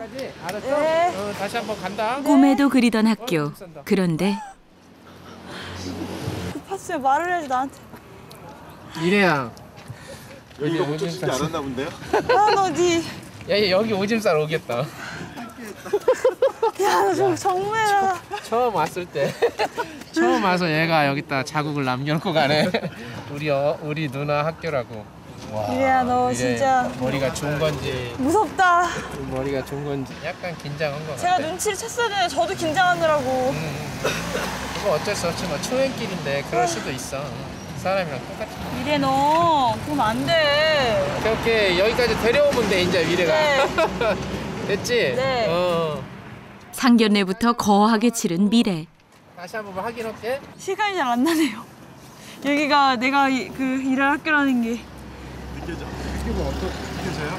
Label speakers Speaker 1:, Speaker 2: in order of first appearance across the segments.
Speaker 1: 알았어?
Speaker 2: 네.
Speaker 1: 다시 한번 간다.
Speaker 3: 꿈에도 그리던 학교. 그런데
Speaker 2: 급했어요. 말을 해야지 나한테.
Speaker 1: 미래야.
Speaker 4: 여기가 멈춰지지 않았나 본데요?
Speaker 2: 난 어디.
Speaker 1: 야, 여기 오줌 싸러 오겠다.
Speaker 2: 야, 너 정말.
Speaker 1: 처음 왔을 때. 처음 와서 얘가 여기다 자국을 남겨놓고 가네. 우리 누나 학교라고. 와,
Speaker 2: 미래야, 너
Speaker 1: 미래
Speaker 2: 진짜.
Speaker 1: 머리가 좋은 건지
Speaker 2: 무섭다.
Speaker 1: 머리가 좋은 건지 약간 긴장한 것
Speaker 2: 제가
Speaker 1: 같아.
Speaker 2: 눈치를 챘어야 되는데 저도 긴장하느라고.
Speaker 1: 그거 어쩔 수 없지 뭐 초행길인데 그럴 수도 있어. 사람이랑 똑같아.
Speaker 2: 미래 너 그러면 안 돼.
Speaker 1: 오케이 여기까지 데려오면 돼 이제 미래가.
Speaker 2: 네.
Speaker 1: 됐지?
Speaker 2: 네.
Speaker 3: 상견례부터 거하게 치른 미래.
Speaker 1: 다시 한번 확인할게.
Speaker 2: 시간이 잘 안 나네요. 여기가 내가 그 일할 학교라는 게.
Speaker 4: 느껴져. 느끼고 어떻게 느껴져요?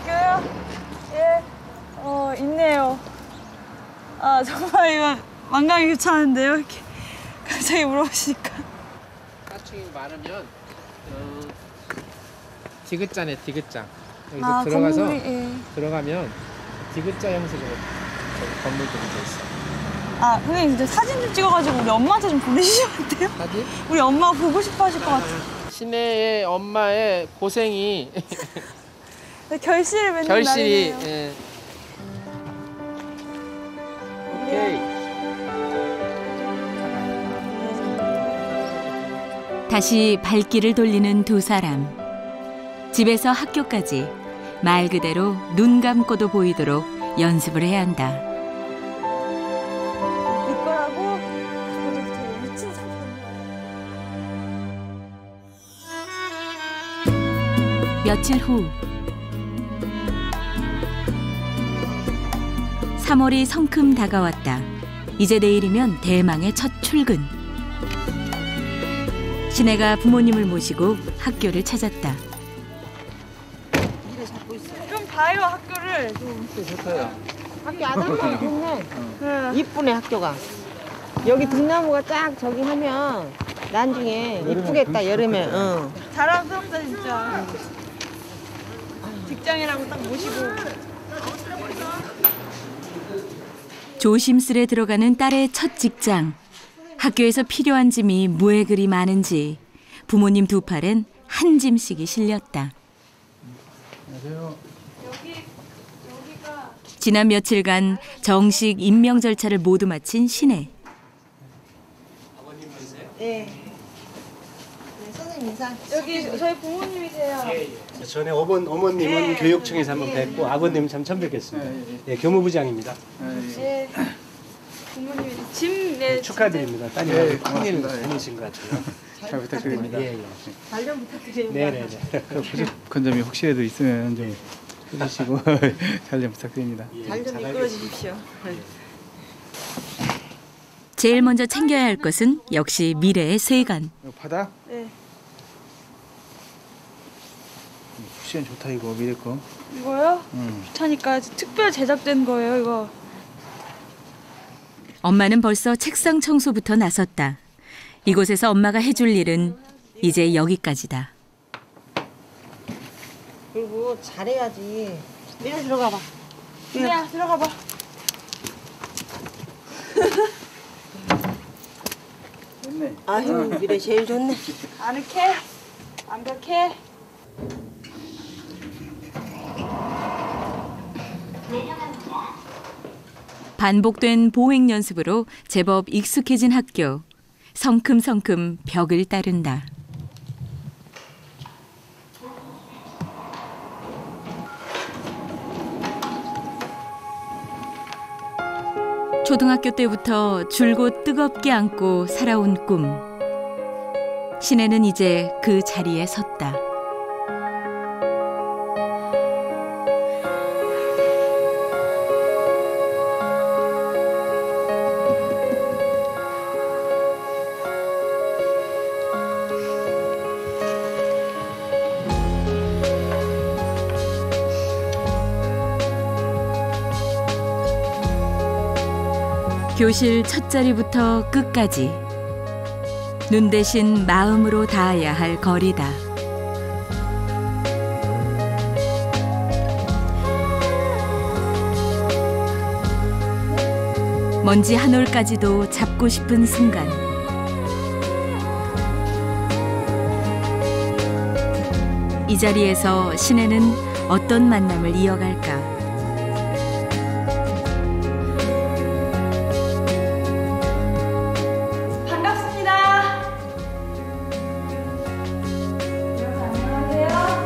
Speaker 2: 학교요? 예. 있네요. 아 정말 이거 완강히 귀찮은데요. 이렇게 갑자기 물어보시니까.
Speaker 1: 사칭이 많으면 디귿자네 디귿자. 여기서 들어가서
Speaker 2: 건물이, 예.
Speaker 1: 들어가면 디귿자 형식으로 건물들이 돼 있어.
Speaker 2: 아 선생님 이제 사진 좀 찍어가지고 우리 엄마한테 좀 보내주시면 안 돼요?
Speaker 1: 사진?
Speaker 2: 우리 엄마가 보고 싶어 하실 것 같아요.
Speaker 1: 시내의 엄마의 고생이
Speaker 2: 결실을 맺는
Speaker 1: 결실이.
Speaker 2: 날이네요.
Speaker 1: 예. 오케이.
Speaker 3: 다시 발길을 돌리는 두 사람. 집에서 학교까지 말 그대로 눈 감고도 보이도록 연습을 해야 한다.
Speaker 2: 이거라고 되게 미친 상품.
Speaker 3: 며칠 후 3월이 성큼 다가왔다. 이제 내일이면 대망의 첫 출근. 신혜가 부모님을 모시고 학교를 찾았다.
Speaker 2: 좀 봐요 학교를 좀.
Speaker 5: 학교 아담하게 좋네. 이쁘네 학교가. 여기 등나무가 쫙 저기 하면 나중에 이쁘겠다 여름에. 응.
Speaker 2: 자랑스럽다 진짜. 직장이라고 딱 모시고.
Speaker 3: 조심스레 들어가는 딸의 첫 직장. 학교에서 필요한 짐이 무에 그리 많은지 부모님 두 팔엔 한 짐씩이 실렸다. 지난 며칠간 정식 임명 절차를 모두 마친 신혜.
Speaker 5: 네. 선생님 인사.
Speaker 2: 여기 저희 부모님이세요.
Speaker 6: 전에 어머님은 교육청에서 한번 뵙고 아버님 참 처음 뵙겠습니다. 예, 교무부장입니다.
Speaker 2: 네. 부모님이 짐 네.
Speaker 6: 축하드립니다. 따님하고 큰일 다니신 것 같아요.
Speaker 7: 잘 부탁드립니다.
Speaker 6: 예, 예.
Speaker 2: 잘 좀 부탁드립니다.
Speaker 6: 네네네.
Speaker 7: 부족한 점이 혹시라도 있으면 좀 해주시고 잘 좀 부탁드립니다.
Speaker 2: 잘 좀 이끌어 주십시오.
Speaker 3: 제일 먼저 챙겨야 할 것은 역시 미래의 세간.
Speaker 7: 바다?
Speaker 2: 네.
Speaker 7: 쿠션 좋다 이거 미래 거.
Speaker 2: 이거요? 좋다니까 특별 제작된 거예요 이거.
Speaker 3: 엄마는 벌써 책상 청소부터 나섰다. 이곳에서 엄마가 해줄 일은 이제 여기까지다.
Speaker 5: 그리고 잘해야지. 미래 들어가 봐.
Speaker 2: 미래야 들어가 봐.
Speaker 7: 좋네.
Speaker 5: 아유 미래 제일 좋네.
Speaker 2: 아늑해? 완벽해?
Speaker 3: 반복된 보행 연습으로 제법 익숙해진 학교. 성큼성큼 벽을 따른다. 초등학교 때부터 줄곧 뜨겁게 안고 살아온 꿈. 신혜는 이제 그 자리에 섰다. 교실 첫 자리부터 끝까지 눈 대신 마음으로 닿아야 할 거리다. 먼지 한 올까지도 잡고 싶은 순간. 이 자리에서 신혜는 어떤 만남을 이어갈까?
Speaker 2: 반갑습니다. 안녕하세요.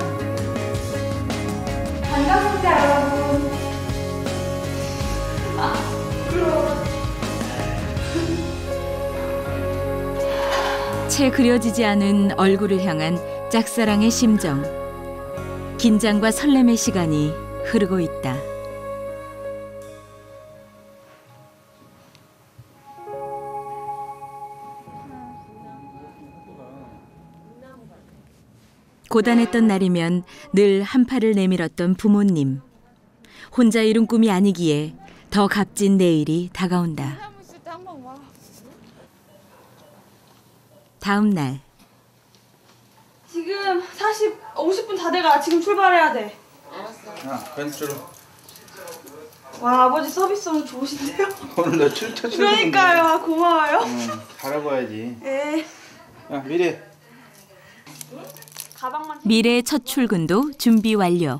Speaker 2: 반갑습니다, 여러분.
Speaker 3: 채 그려지지 않은 얼굴을 향한 짝사랑의 심정. 긴장과 설렘의 시간이 흐르고 있다. 고단했던 날이면 늘 한팔을 내밀었던 부모님. 혼자 이룬 꿈이 아니기에 더 값진 내일이 다가온다. 다음 날.
Speaker 2: 지금 50분 다 돼가. 지금 출발해야 돼.
Speaker 7: 아, 왼쪽으로.
Speaker 2: 와, 아버지 서비스 오늘 좋으신데요?
Speaker 7: 오늘 너 출처
Speaker 2: 그러니까요. 아, 고마워요.
Speaker 7: 잘하고 와야지.
Speaker 2: 네.
Speaker 7: 야, 미래.
Speaker 2: 가방만.
Speaker 3: 미래의 첫 출근도 준비 완료.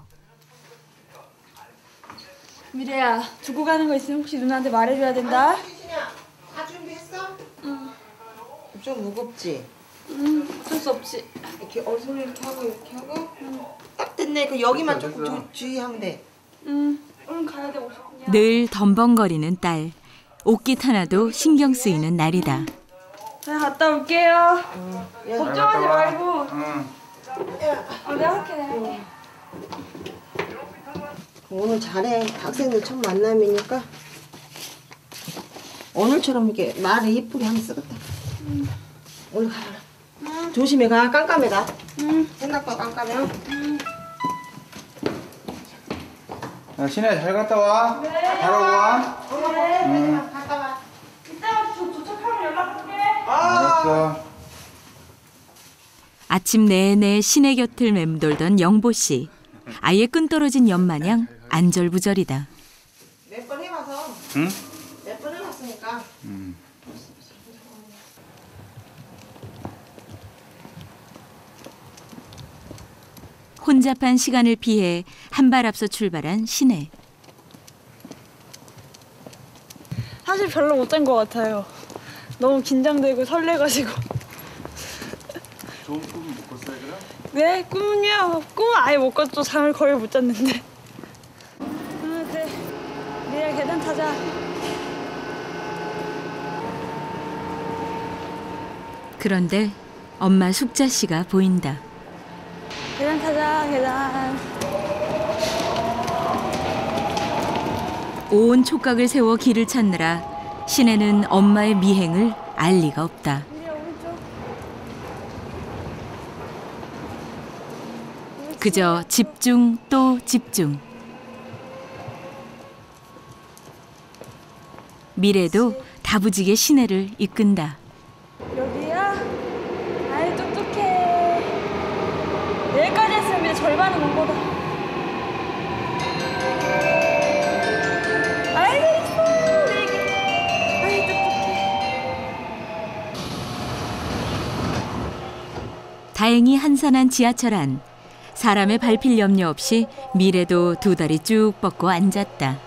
Speaker 2: 미래야, 두고 가는 거 있으면 혹시 누나한테 말해줘야 된다.
Speaker 5: 다 준비했어? 응. 좀 무겁지?
Speaker 2: 어쩔 수 없지.
Speaker 5: 이렇게 얼굴 이렇게 하고 딱 됐네. 그 여기만 조금 주의하면 돼.
Speaker 2: 얼른 가야 돼. 50분이야.
Speaker 3: 늘 덤벙거리는 딸. 옷깃 하나도 신경 쓰이는 날이다.
Speaker 2: 내가 갔다 올게요.
Speaker 5: 야,
Speaker 2: 걱정하지 말고.
Speaker 7: 응.
Speaker 2: 내가 할게.
Speaker 5: 오늘 잘해. 학생들 첫 만남이니까 오늘처럼 이렇게 말을 예쁘게 하면 쓰겠다. 오늘 가라. 조심해 가. 깜깜해 가. 생각보다 깜깜해.
Speaker 7: 야, 신혜 잘 갔다 와. 잘하고 와.
Speaker 5: 갔다 와.
Speaker 2: 이따가 도착하면 연락할게.
Speaker 7: 알았어.
Speaker 3: 아침 내내 신의 곁을 맴돌던 영보 씨. 아예 끈떨어진 연마냥 안절부절이다.
Speaker 5: 몇 번 해봐서.
Speaker 7: 응?
Speaker 5: 몇 번 해봤으니까.
Speaker 3: 혼잡한 시간을 피해 한 발 앞서 출발한 신혜.
Speaker 2: 사실 별로 못 잔 것 같아요. 너무 긴장되고 설레가지고.
Speaker 4: 좋은 꿈 못 꿨어요 그럼?
Speaker 2: 네, 꿈은요. 꿈은 아예 못 꿨죠. 잠을 거의 못 잤는데. 그래. 미래 계단 타자.
Speaker 3: 그런데 엄마 숙자 씨가 보인다.
Speaker 2: 계단 타자, 계단.
Speaker 3: 온 촉각을 세워 길을 찾느라 신혜는 엄마의 미행을 알 리가 없다.
Speaker 2: 미래 오른쪽.
Speaker 3: 그저 집중 또 집중. 미래도 다부지게 신혜를 이끈다.
Speaker 2: 여기야? 아이, 똑똑해. 여기까지 했으면 미래 절반은 온 거다. 아이, 잘했어. 우리 애기. 아이, 똑똑해.
Speaker 3: 다행히 한산한 지하철 안. 사람의 밟힐 염려 없이 미래도 두 다리 쭉 뻗고 앉았다.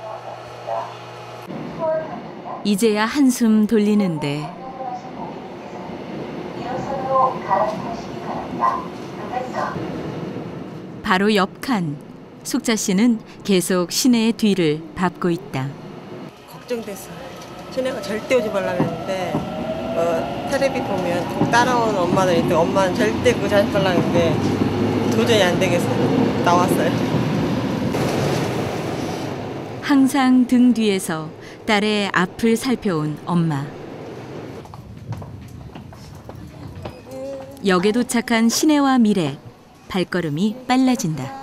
Speaker 3: 이제야 한숨 돌리는데 바로 옆 칸. 숙자 씨는 계속 신혜의 뒤를 밟고 있다.
Speaker 5: 걱정됐어. 신혜가 절대 오지 말라 그랬는데 텔레비 보면 꼭 따라오는 엄마들 있는데 엄마는 절대 그거 하지 말라 그랬는데 도저히 안 되겠어. 나왔어요.
Speaker 3: 항상 등 뒤에서 딸의 앞을 살펴온 엄마. 역에 도착한 신혜와 미래. 발걸음이 빨라진다.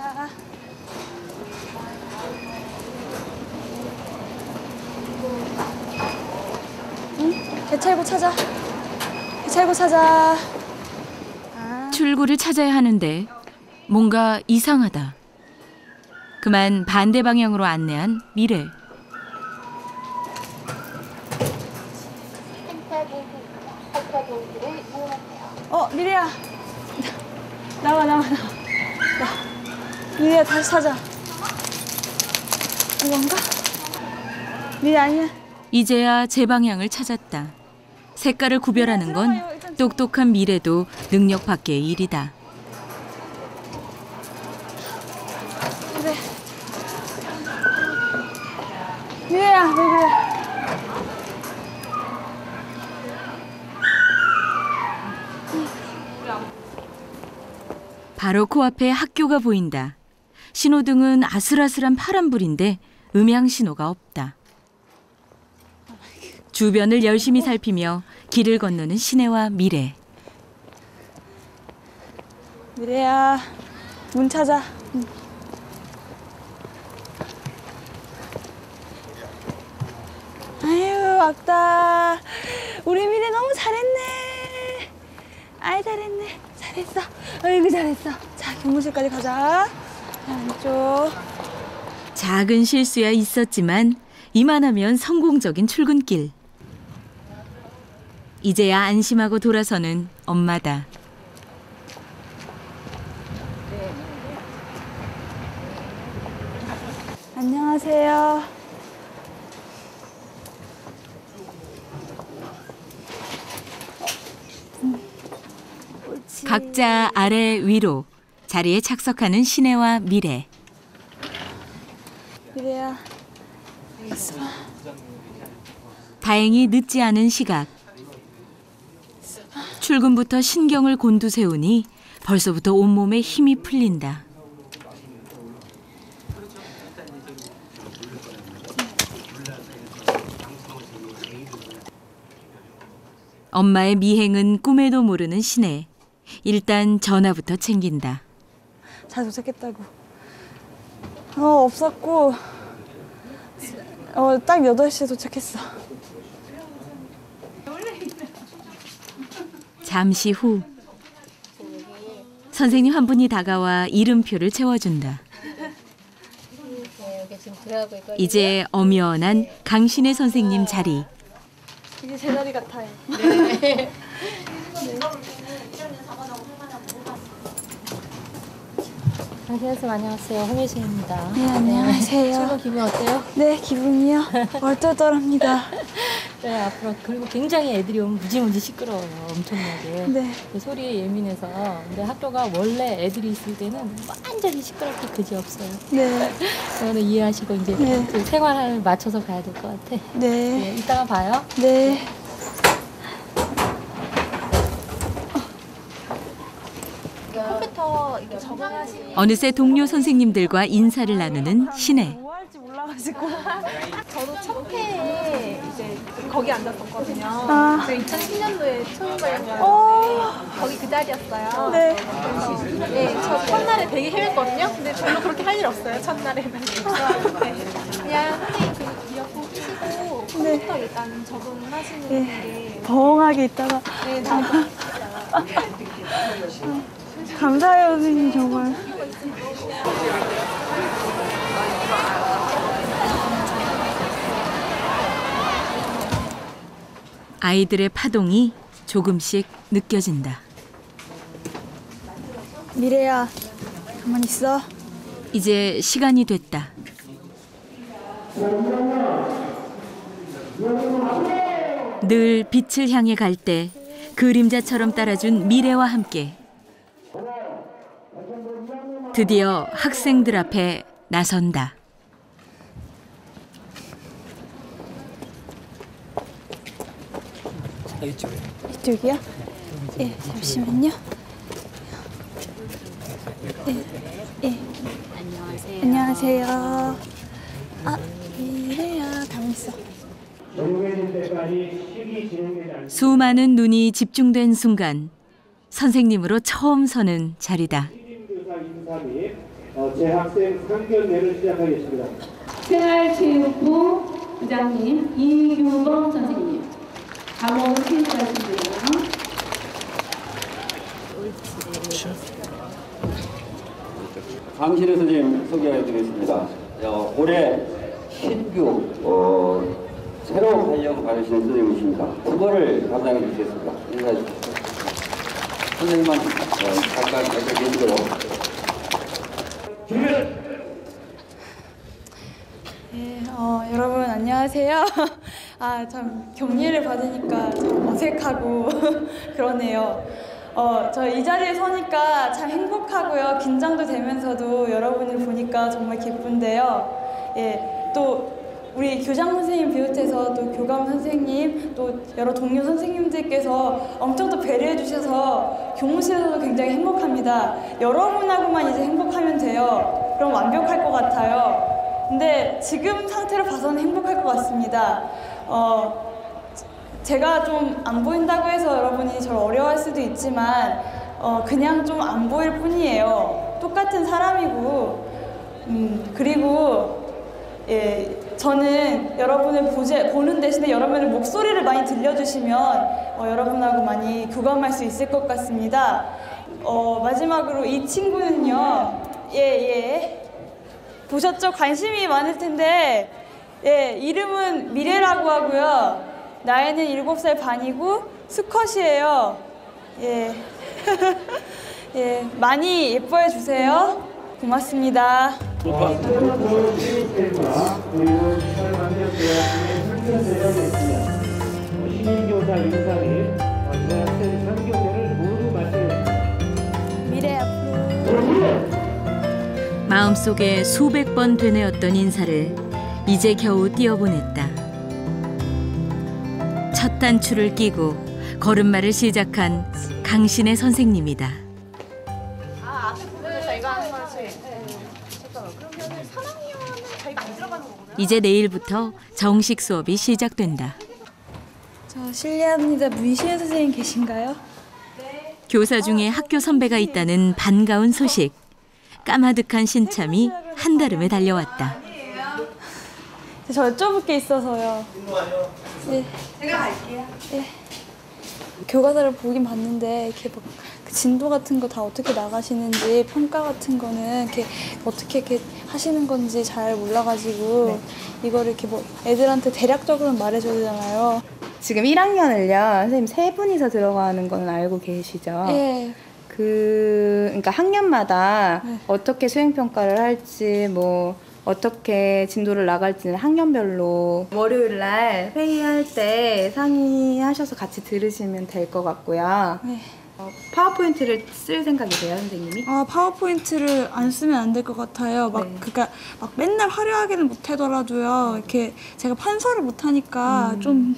Speaker 2: 개찰구 찾아. 개찰구 찾아.
Speaker 3: 출구를 찾아야 하는데 뭔가 이상하다. 그만 반대 방향으로 안내한 미래.
Speaker 2: 미래야. 나와. 미래야, 다시 찾아. 이건가? 미래 아니야.
Speaker 3: 이제야 제 방향을 찾았다. 색깔을 구별하는 건 똑똑한 미래도 능력 밖의 일이다.
Speaker 2: 그래. 미래야, 왜 그래?
Speaker 3: 바로 코앞에 학교가 보인다. 신호등은 아슬아슬한 파란불인데 음향 신호가 없다. 주변을 열심히 살피며 길을 건너는 신혜와 미래.
Speaker 2: 미래야, 문 찾아. 아유, 왔다. 우리 미래 너무 잘했네. 아이, 잘했네. 잘했어. 어이구, 잘했어. 자, 교무실까지 가자. 자, 왼쪽.
Speaker 3: 작은 실수야 있었지만 이만하면 성공적인 출근길. 이제야 안심하고 돌아서는 엄마다.
Speaker 2: 안녕하세요.
Speaker 3: 각자 아래 위로 자리에 착석하는 신혜와 미래.
Speaker 2: 미래야.
Speaker 3: 다행히 늦지 않은 시각. 출근부터 신경을 곤두세우니 벌써부터 온몸에 힘이 풀린다. 엄마의 미행은 꿈에도 모르는 신혜. 일단 전화부터 챙긴다.
Speaker 2: 잘 도착했다고. 없었고. 딱 8시에 도착했어.
Speaker 3: 잠시 후 선생님 한 분이 다가와 이름표를 채워준다. 이제 엄연한 강신혜 선생님 자리.
Speaker 2: 이게 제 자리 같아요.
Speaker 8: 네. 안녕하세요. 홍혜진입니다.
Speaker 2: 네, 안녕하세요.
Speaker 8: 출근 기분 어때요?
Speaker 2: 네, 기분이요? 얼떨떨합니다.
Speaker 8: 네, 앞으로 그리고 굉장히 애들이 오면 무지무지 시끄러워요. 엄청나게.
Speaker 2: 네.
Speaker 8: 소리에 예민해서. 근데 학교가 원래 애들이 있을 때는 완전히 시끄럽게 그지없어요.
Speaker 2: 네.
Speaker 8: 그거는 이해하시고 이제
Speaker 2: 네.
Speaker 8: 그 생활을 맞춰서 가야 될 것 같아.
Speaker 2: 네.
Speaker 8: 네, 이따가 봐요.
Speaker 2: 네.
Speaker 8: 컴퓨터 이렇게 적응하시.
Speaker 3: 어느새 동료 선생님들과 인사를 나누는 신혜.
Speaker 2: 뭐 할지 몰라가지고.
Speaker 9: 저도 첫 회에 이제 거기 앉았었거든요.
Speaker 2: 아.
Speaker 9: 2010년도에 초임 관련이었는데 거기 그 자리였어요.
Speaker 2: 네.
Speaker 9: 네, 저 첫날에 되게 헤맸거든요. 근데 별로 그렇게 할 일 없어요. 첫날에는. 네. 그냥 선생님 그 이어폰 끄시고 컴퓨터 일단 적응하시는 게
Speaker 2: 벙하게 있다가.
Speaker 9: 네,
Speaker 2: 감사해요, 선생님, 정말.
Speaker 3: 아이들의 파동이 조금씩 느껴진다.
Speaker 2: 미래야, 가만히 있어.
Speaker 3: 이제 시간이 됐다. 늘 빛을 향해 갈 때 그림자처럼 따라준 미래와 함께 드디어 학생들 앞에 나선다.
Speaker 2: 이쪽이요? 예, 잠시만요. 예. 안녕하세요. 아, 미래야, 가만히 있어.
Speaker 3: 수많은 눈이 집중된 순간 선생님으로 처음 서는 자리다.
Speaker 6: 재학생 상견례를 시작하겠습니다.
Speaker 10: 생활체육부 부장님 이규범 선생님, 감옥 퇴직하시고요.
Speaker 11: 강신혜 선생님 소개해드리겠습니다. 올해 신규 새로 관련 받으신 선생님이십니다. 국어를 담당해 주시겠습니다. 인사해 주십시오. 선생님만 잠깐 여기 계시고요.
Speaker 12: 네, 여러분 안녕하세요. 참 격리를 받으니까 좀 어색하고 그러네요. 저 이 자리에 서니까 참 행복하고요. 긴장도 되면서도 여러분을 보니까 정말 기쁜데요. 또 우리 교장 선생님 비롯해서 또 교감 선생님, 또 여러 동료 선생님들께서 엄청 또 배려해 주셔서 교무실에서도 굉장히 행복합니다. 여러분하고만 이제 행복하면 돼요. 그럼 완벽할 것 같아요. 근데 지금 상태로 봐서는 행복할 것 같습니다. 제가 좀 안 보인다고 해서 여러분이 저를 어려워할 수도 있지만 그냥 좀 안 보일 뿐이에요. 똑같은 사람이고 그리고 저는 여러분을 보는 대신에 여러분의 목소리를 많이 들려주시면 여러분하고 많이 교감할 수 있을 것 같습니다. 마지막으로 이 친구는요. 보셨죠? 관심이 많을 텐데 이름은 미래라고 하고요. 나이는 7살 반이고 수컷이에요. 많이 예뻐해 주세요. 고맙습니다.
Speaker 6: 신인교사 윤상이 학생 상경례를 모두 마치겠습니다.
Speaker 12: 미래 앞으로.
Speaker 3: 마음속에 수백 번 되뇌었던 인사를 이제 겨우 띄어보냈다. 첫 단추를 끼고 걸음마를 시작한 강신의 선생님이다. 이제 내일부터 정식 수업이 시작된다.
Speaker 12: 저 실례합니다. 문시현 선생님 계신가요?
Speaker 3: 교사 중에 학교 선배가 있다는 반가운 소식. 까마득한 신참이 한달음에 달려왔다.
Speaker 12: 저 여쭤볼 게 있어서요. 네. 제가 갈게요. 네. 교과서를 보긴 봤는데 이렇게 뭐 진도 같은 거 다 어떻게 나가시는지 평가 같은 거는 이렇게 어떻게 이렇게 하시는 건지 잘 몰라가지고 이거를 이렇게 뭐 애들한테 대략적으로 말해줘야 되잖아요.
Speaker 2: 지금 1학년을요, 선생님 3분이서 들어가는 건 알고 계시죠?
Speaker 12: 예.
Speaker 2: 그러니까 학년마다 어떻게 수행평가를 할지, 뭐, 어떻게 진도를 나갈지는 학년별로 월요일 날 회의할 때 상의하셔서 같이 들으시면 될 것 같고요.
Speaker 12: 네.
Speaker 2: 파워포인트를 쓸 생각이세요, 선생님이?
Speaker 12: 파워포인트를 안 쓰면 안 될 것 같아요. 그러니까 막 맨날 화려하게는 못 하더라도요. 이렇게 제가 판서를 못 하니까 좀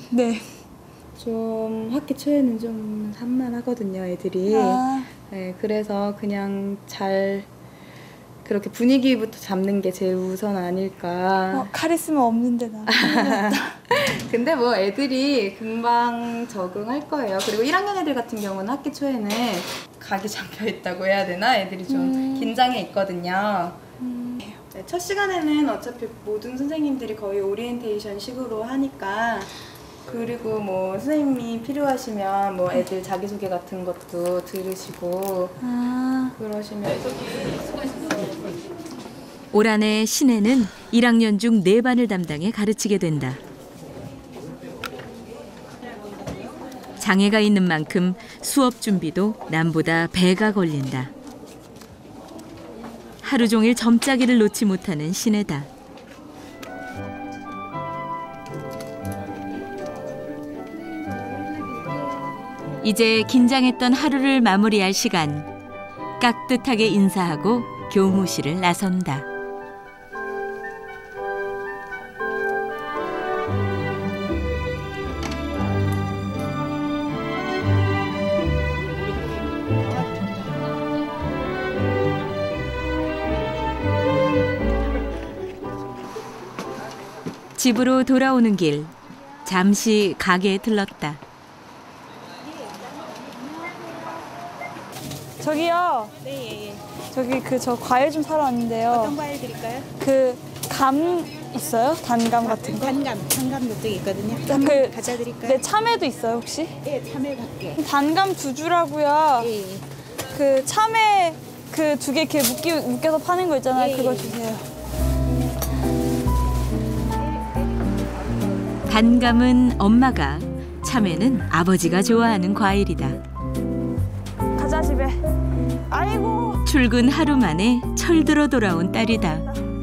Speaker 2: 학기 초에는 좀 산만하거든요, 애들이. 네, 그래서 그냥 잘 그렇게 분위기부터 잡는 게 제일 우선 아닐까.
Speaker 12: 카리스마 없는데 나.
Speaker 2: 근데 뭐 애들이 금방 적응할 거예요. 그리고 1학년 애들 같은 경우는 학기 초에는 각이 잡혀 있다고 해야 되나? 애들이 좀 긴장해 있거든요. 네, 첫 시간에는 어차피 모든 선생님들이 거의 오리엔테이션 식으로 하니까, 그리고 뭐 선생님이 필요하시면 뭐 애들 자기소개 같은 것도 들으시고 그러시면.
Speaker 3: 올 한해 신혜는 1학년 중 4반을 담당해 가르치게 된다. 장애가 있는 만큼 수업 준비도 남보다 배가 걸린다. 하루 종일 점짜기를 놓지 못하는 신혜다. 이제 긴장했던 하루를 마무리할 시간. 깍듯하게 인사하고 교무실을 나선다. 집으로 돌아오는 길, 잠시 가게에 들렀다.
Speaker 12: 저기요. 네. 저기 저 과일 좀 사러 왔는데요.
Speaker 13: 어떤 과일 드릴까요?
Speaker 12: 감 있어요? 단감 같은 거?
Speaker 13: 단감도 또 있거든요. 가져 드릴까요?
Speaker 12: 네, 참외도 있어요 혹시?
Speaker 13: 네, 참외 밖에.
Speaker 12: 단감 2주라고요.
Speaker 13: 예.
Speaker 12: 참외 2개 이렇게 묶여서 파는 거 있잖아요. 그거 주세요.
Speaker 3: 단감은 엄마가, 참외는 아버지가 좋아하는 과일이다.
Speaker 12: 가자 집에. 아이고.
Speaker 3: 출근 하루 만에 철들어 돌아온 딸이다.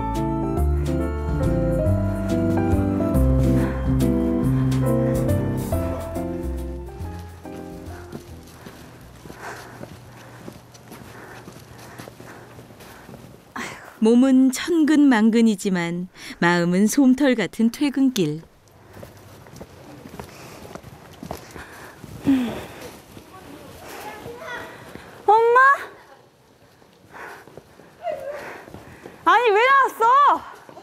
Speaker 3: 몸은 천근만근이지만 마음은 솜털 같은 퇴근길.
Speaker 12: 엄마? 아니 왜 나왔어?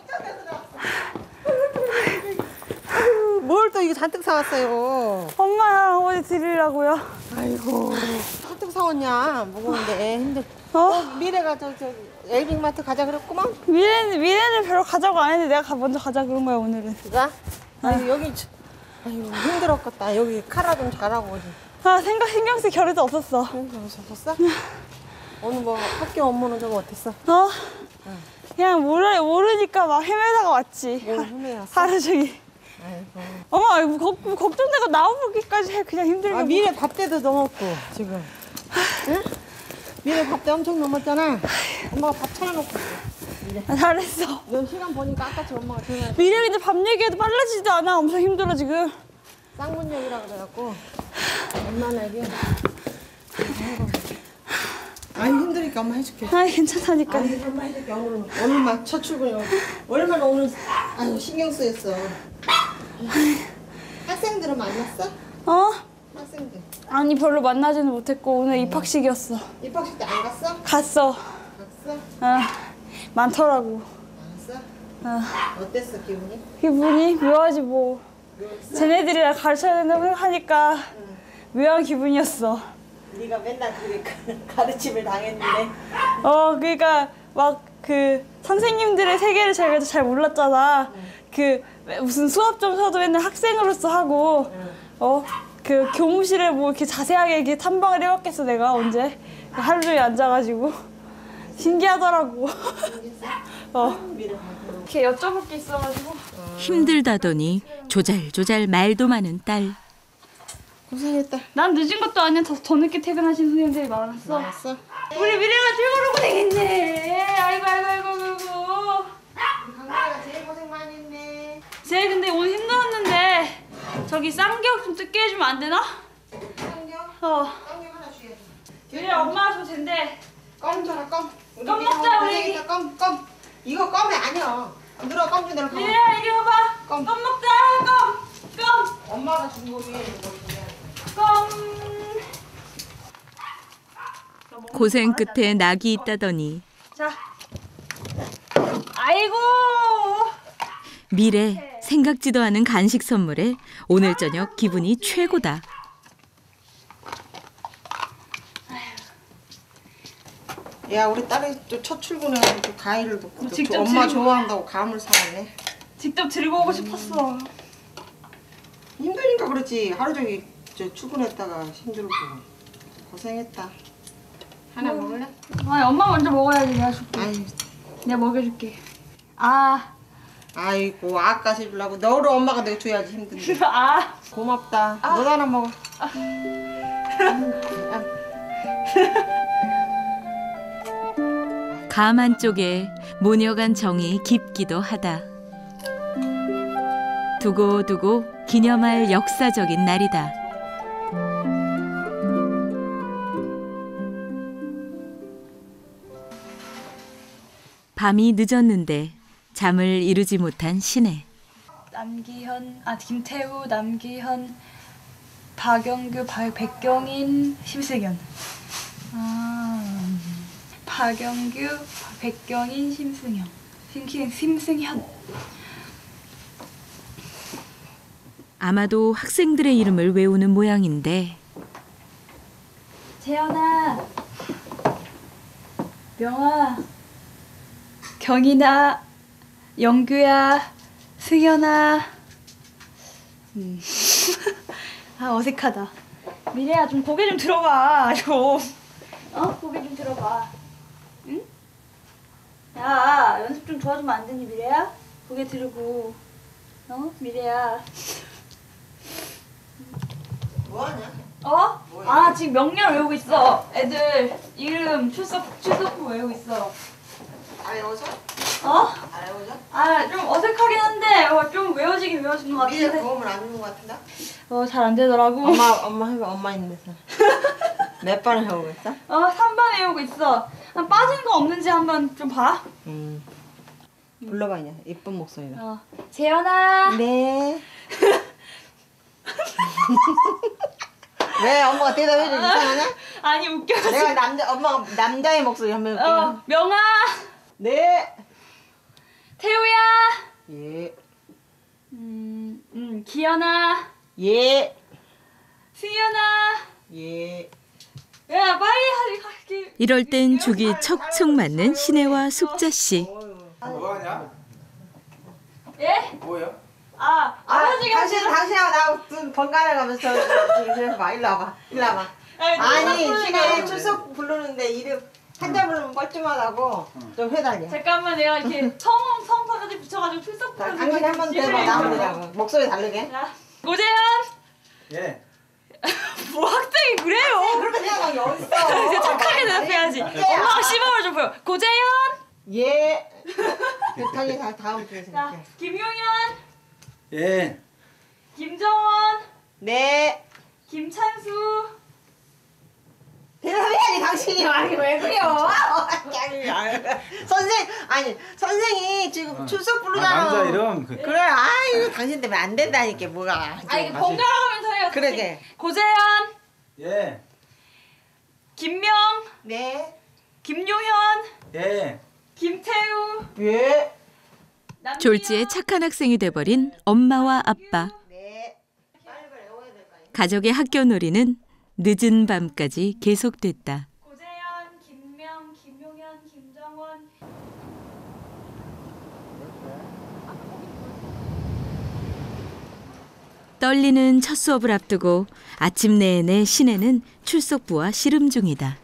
Speaker 5: 뭘 또 이거 잔뜩 사왔어요?
Speaker 12: 엄마랑 아버지 드리려고요.
Speaker 5: 아이고 잔뜩 사왔냐? 무거운데 힘들. 미래가 저 엘빙마트 가자 그랬구만.
Speaker 12: 미래는 별로 가자고 안 했는데 내가 먼저 가자 그런 거야 오늘은.
Speaker 5: 네가? 아유 여기 아유 힘들었겠다. 여기 카라 좀 잘하고 오지.
Speaker 12: 아 신경 쓸 겨를도 없었어.
Speaker 5: 없었어? 오늘 뭐 학교 업무는 좀 어땠어?
Speaker 12: 그냥 모르니까 막 헤매다가 왔지.
Speaker 5: 뭘 헤매왔어?
Speaker 12: 하루 종일.
Speaker 5: 아이고.
Speaker 12: 엄마 걱정되고 나오기까지 해. 그냥 힘들게.
Speaker 5: 미래 밥 때도 넘었고 지금. 응? 미래 밥 때 엄청 넘었잖아. 엄마가 밥 차려놓고 있어.
Speaker 12: 잘했어.
Speaker 5: 너 시간 보니까 아까처럼 엄마가 전화.
Speaker 12: 미래 근데 밥 얘기해도 빨라지지도 않아. 엄청 힘들어 지금.
Speaker 5: 쌍문역이라 그래갖고 엄마는 이게. 아니 힘드니까 엄마 해줄게.
Speaker 12: 아니 괜찮다니까.
Speaker 5: 아니 엄마 해줄게. 오늘만 첫 출근이야. 얼마나 오늘 아유 신경 쓰였어. 학생들은 만났어? 학생들.
Speaker 12: 아니 별로 만나지는 못했고 오늘 입학식이었어.
Speaker 5: 입학식 때 안 갔어?
Speaker 12: 갔어.
Speaker 5: 갔어?
Speaker 12: 많더라고.
Speaker 5: 알았어? 어땠어 기분이?
Speaker 12: 기분이 묘하지 뭐. 쟤네들이랑 가르쳐야 된다고 생각하니까 묘한 기분이었어.
Speaker 5: 네가 맨날 그렇게 가르침을 당했는데.
Speaker 12: 그러니까 막 그 선생님들의 세계를 제가 잘 몰랐잖아. 그 무슨 수업 점수도 맨날 학생으로서 하고 그 교무실에 뭐 이렇게 자세하게 이렇게 탐방을 해봤겠어 내가 언제 하루 종일 앉아가지고 신기하더라고. 이렇게 여쭤볼 게 있어가지고.
Speaker 3: 힘들다더니 조잘조잘 말도 많은 딸.
Speaker 5: 고생했다.
Speaker 12: 난 늦은 것도 아니야. 더 늦게 퇴근하신 선생님들이 많았어. 우리 미래가 최고로 고생했네. 아이고.
Speaker 5: 강가가 제일 고생 많이 했네.
Speaker 12: 쟤 근데 오늘 힘들었는데 저기 쌍격 좀 뜯게 해주면 안 되나?
Speaker 5: 쌍격?
Speaker 12: 쌍격 하나 줘야지. 미래 엄마가 줘 쟤인데.
Speaker 5: 껌 줘라 껌.
Speaker 12: 껌 먹자 우리.
Speaker 5: 껌. 이거 껌이 아니야. 들어 껌 좀 내려.
Speaker 12: 미래야 이리 와봐. 껌 먹자. 껌.
Speaker 5: 엄마가 준 거지.
Speaker 12: 껌.
Speaker 3: 고생 끝에 낙이 있다더니
Speaker 12: 자. 아이고.
Speaker 3: 미래 생각지도 않은 간식 선물에 오늘 저녁 기분이 최고다.
Speaker 5: 야 우리 딸이 또 첫 출근해가지고 과일을 넣고 엄마 좋아한다고 감을 사왔네.
Speaker 12: 직접 들고 오고 싶었어.
Speaker 5: 힘드니까 그렇지. 하루 종일 출근했다가 힘들고 고생했다. 하나 먹을래?
Speaker 12: 아니 엄마 먼저 먹어야지. 내가 줄게. 내가 먹여줄게.
Speaker 5: 아이고 아까시 주려고 너를 엄마가 내가 줘야지 힘든데. 고맙다. 너도 하나 먹어.
Speaker 3: 감 한쪽에 모녀간 정이 깊기도 하다. 두고두고 기념할 역사적인 날이다. 밤이 늦었는데 잠을 이루지 못한 신혜.
Speaker 12: 김태우, 남기현, 박영규, 백경인, 심승현. 박영규, 백경인, 심승현.
Speaker 3: 아마도 학생들의 이름을 외우는 모양인데.
Speaker 12: 재현아, 명아, 경이나, 영규야, 승현아. 어색하다. 미래야 좀 고개 좀 들어봐. 좀. 고개 좀 들어봐. 응? 야 연습 좀 도와주면 안 되니 미래야? 고개 들고. 미래야.
Speaker 5: 뭐하냐?
Speaker 12: 아 지금 명절 외우고 있어. 애들 이름 출석부 외우고 있어.
Speaker 5: 안 외워져?
Speaker 12: 안
Speaker 5: 외워져?
Speaker 12: 좀 어색하긴 한데 좀 외워지긴 외워지는 것 같은데.
Speaker 5: 미래 도움을 안 주는 것 같은데?
Speaker 12: 잘 안 되더라고.
Speaker 5: 엄마 해봐. 엄마 있는 데서. 몇 번을 해오고 있어?
Speaker 12: 3번 외우고 있어. 빠진 거 없는지 한번 좀 봐.
Speaker 5: 불러봐 그냥 예쁜 목소리로.
Speaker 12: 재현아.
Speaker 5: 네. 왜 엄마가 대답해줘 이상하냐?
Speaker 12: 아니 웃겨가지고.
Speaker 5: 내가 엄마가 남자의 목소리 한번 해볼게.
Speaker 12: 명아.
Speaker 5: 네.
Speaker 12: 태우야.
Speaker 5: 예.
Speaker 12: 기현아.
Speaker 5: 예.
Speaker 12: 수연아.
Speaker 5: 예.
Speaker 12: 야 빨리 하기.
Speaker 3: 이럴 땐 죽이 척척 맞는 신혜와 숙자 씨.
Speaker 4: 뭐하냐?
Speaker 12: 예?
Speaker 4: 뭐야?
Speaker 12: 아버지가
Speaker 5: 당신하고 나하고 번갈아 가면서 그래서 봐. 일로 와봐. 아니 신혜 출석 부르는데 이름 한자 부르면 뻘쭘하다고 좀 해달래.
Speaker 12: 잠깐만 내가 이렇게 성까지 붙여가지고 출석 부르는
Speaker 5: 당신 한번 대봐. 나오면 되냐고. 목소리 다르게.
Speaker 12: 고재현.
Speaker 7: 예.
Speaker 12: 뭐 학생이 그래요?
Speaker 5: 그렇게 생각하기 어딨어.
Speaker 12: 이제 착하게 대답해야지. 엄마가 시범을 좀 보여. 고재현.
Speaker 5: 예. 당연히 다음 주에
Speaker 12: 자, 김용현.
Speaker 7: 예.
Speaker 12: 김정원.
Speaker 5: 네.
Speaker 12: 김찬수.
Speaker 5: 대답해야지 당신이 말이 왜 그래요? 선생이 지금 출석 부르잖아.
Speaker 7: 남자 이름
Speaker 5: 그래. 이거 당신 때문에 안 된다니까 뭐가.
Speaker 12: 이거 번갈아가면서 해요.
Speaker 5: 그러게.
Speaker 12: 고재현.
Speaker 7: 예.
Speaker 12: 김명.
Speaker 5: 네.
Speaker 12: 김용현.
Speaker 7: 예.
Speaker 12: 김태우.
Speaker 5: 예.
Speaker 3: 졸지에 착한 학생이 돼버린 엄마와 아빠. 가족의 학교 놀이는 늦은 밤까지 계속됐다.
Speaker 12: 고재현, 김명, 김용현, 김정원.
Speaker 3: 떨리는 첫 수업을 앞두고 아침 내내 신혜는 출석부와 씨름 중이다.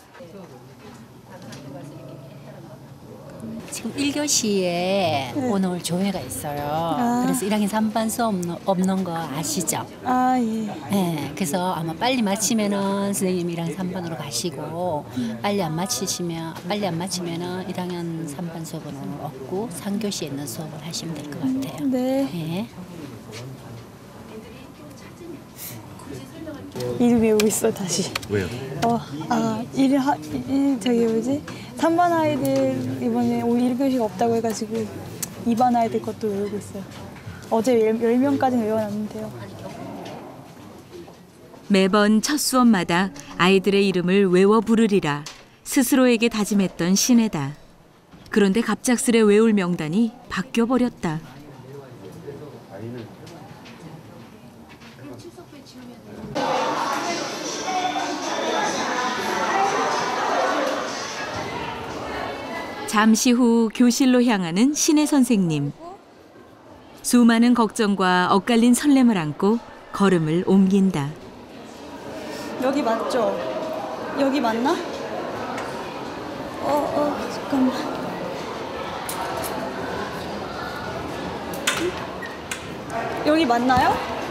Speaker 14: 지금 1교시에 오늘 조회가 있어요. 그래서 1학년 3반 수업 없는 거 아시죠?
Speaker 12: 예.
Speaker 14: 네, 그래서 아마 빨리 마치면은 선생님이 1학년 3반으로 가시고 빨리 안 마치면은 1학년 3반 수업은 오늘 없고 3교시에 있는 수업을 하시면 될 것 같아요.
Speaker 12: 네. 이름 외우고 있어 다시.
Speaker 4: 왜요?
Speaker 12: 저기 뭐지? 3반 아이들 이번에 올 1교시가 없다고 해가지고 2반 아이들 것도 외우고 있어요. 어제 10명까지는 외워놨는데요.
Speaker 3: 매번 첫 수업마다 아이들의 이름을 외워 부르리라 스스로에게 다짐했던 신혜다. 그런데 갑작스레 외울 명단이 바뀌어버렸다. 잠시 후 교실로 향하는 신혜 선생님. 수많은 걱정과 엇갈린 설렘을 안고 걸음을 옮긴다.
Speaker 12: 여기 맞죠? 여기 맞나? 잠깐만. 여기 맞나요?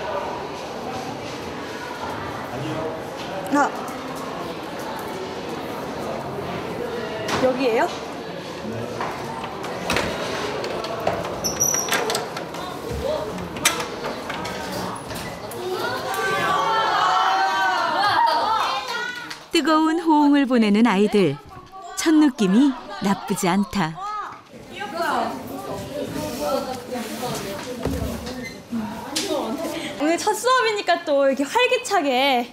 Speaker 12: 여기예요?
Speaker 3: 뜨거운 호응을 보내는 아이들. 첫 느낌이 나쁘지 않다.
Speaker 12: 오늘 첫 수업이니까 또 이렇게 활기차게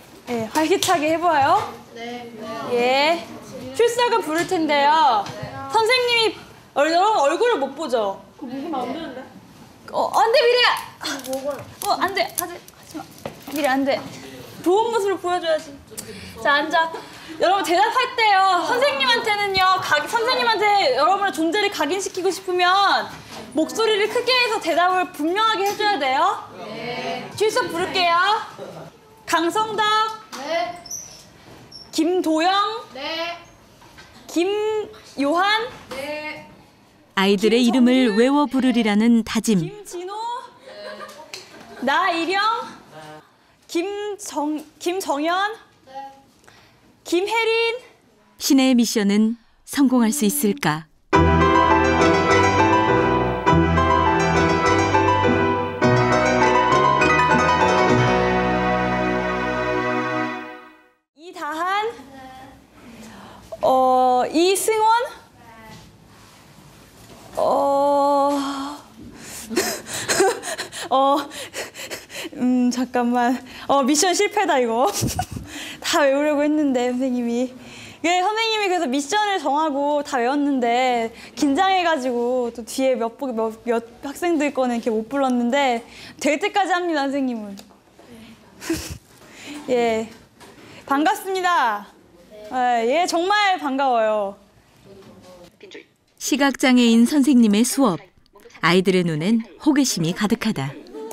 Speaker 12: 해봐요. 예. 출석은 부를 텐데요. 선생님이 여러분 얼굴을 못 보죠? 그거 먹으면 안 되는데. 안 돼, 미래야. 안 돼. 하지 마. 미래 안 돼. 좋은 모습을 보여줘야지. 자, 앉아. 여러분 대답할 때요. 선생님한테 여러분의 존재를 각인시키고 싶으면 목소리를 크게 해서 대답을 분명하게 해줘야 돼요. 네. 출석 부를게요. 강성덕. 네. 김도영. 네. 김요한. 네.
Speaker 3: 아이들의 이름을 외워 부르리라는 다짐.
Speaker 12: 김진호. 나일영, 김정현, 김혜린.
Speaker 3: 신혜의 미션은 성공할 수 있을까?
Speaker 12: 이다한, 이승원, 잠깐만. 미션 실패다, 이거. 다 외우려고 했는데, 선생님이. 예, 선생님이 그래서 미션을 정하고 다 외웠는데, 긴장해가지고, 또 뒤에 몇 학생들 거는 이렇게 못 불렀는데, 될 때까지 합니다, 선생님은. 예. 반갑습니다. 예, 정말 반가워요.
Speaker 3: 시각장애인 선생님의 수업. 아이들의 눈엔 호기심이 가득하다.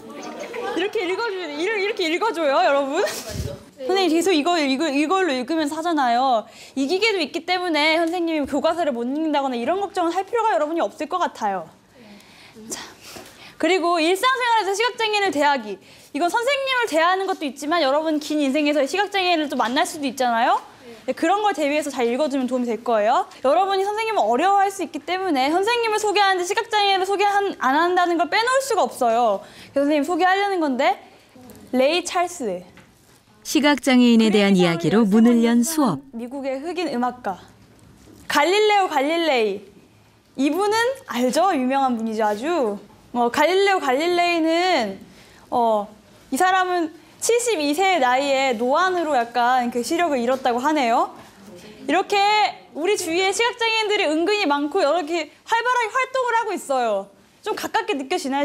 Speaker 12: 이렇게 읽어줘요, 여러분. 선생님 계속 이걸로 읽으면서 하잖아요. 이 기계도 있기 때문에 선생님이 교과서를 못 읽는다거나 이런 걱정은 할 필요가 여러분이 없을 것 같아요. 자, 그리고 일상생활에서 시각장애인을 대하기. 이건 선생님을 대하는 것도 있지만 여러분 긴 인생에서 시각장애인을 또 만날 수도 있잖아요. 그런 걸 대비해서 잘 읽어주면 도움이 될 거예요. 여러분이 선생님을 어려워할 수 있기 때문에 선생님을 소개하는데 시각장애인을 소개 안 한다는 걸 빼놓을 수가 없어요. 그래서 선생님 소개하려는 건데 레이 찰스.
Speaker 3: 시각장애인에 대한 이야기로 문을 연 수업.
Speaker 12: 미국의 흑인 음악가. 갈릴레오 갈릴레이. 이분은 알죠? 유명한 분이죠, 아주. 갈릴레오 갈릴레이는 이 사람은 72세의 나이에 노안으로 약간 그 시력을 잃었다고 하네요. 이렇게 우리 주위에 시각장애인들이 은근히 많고 이렇게 활발하게 활동을 하고 있어요. 좀 가깝게 느껴지나요,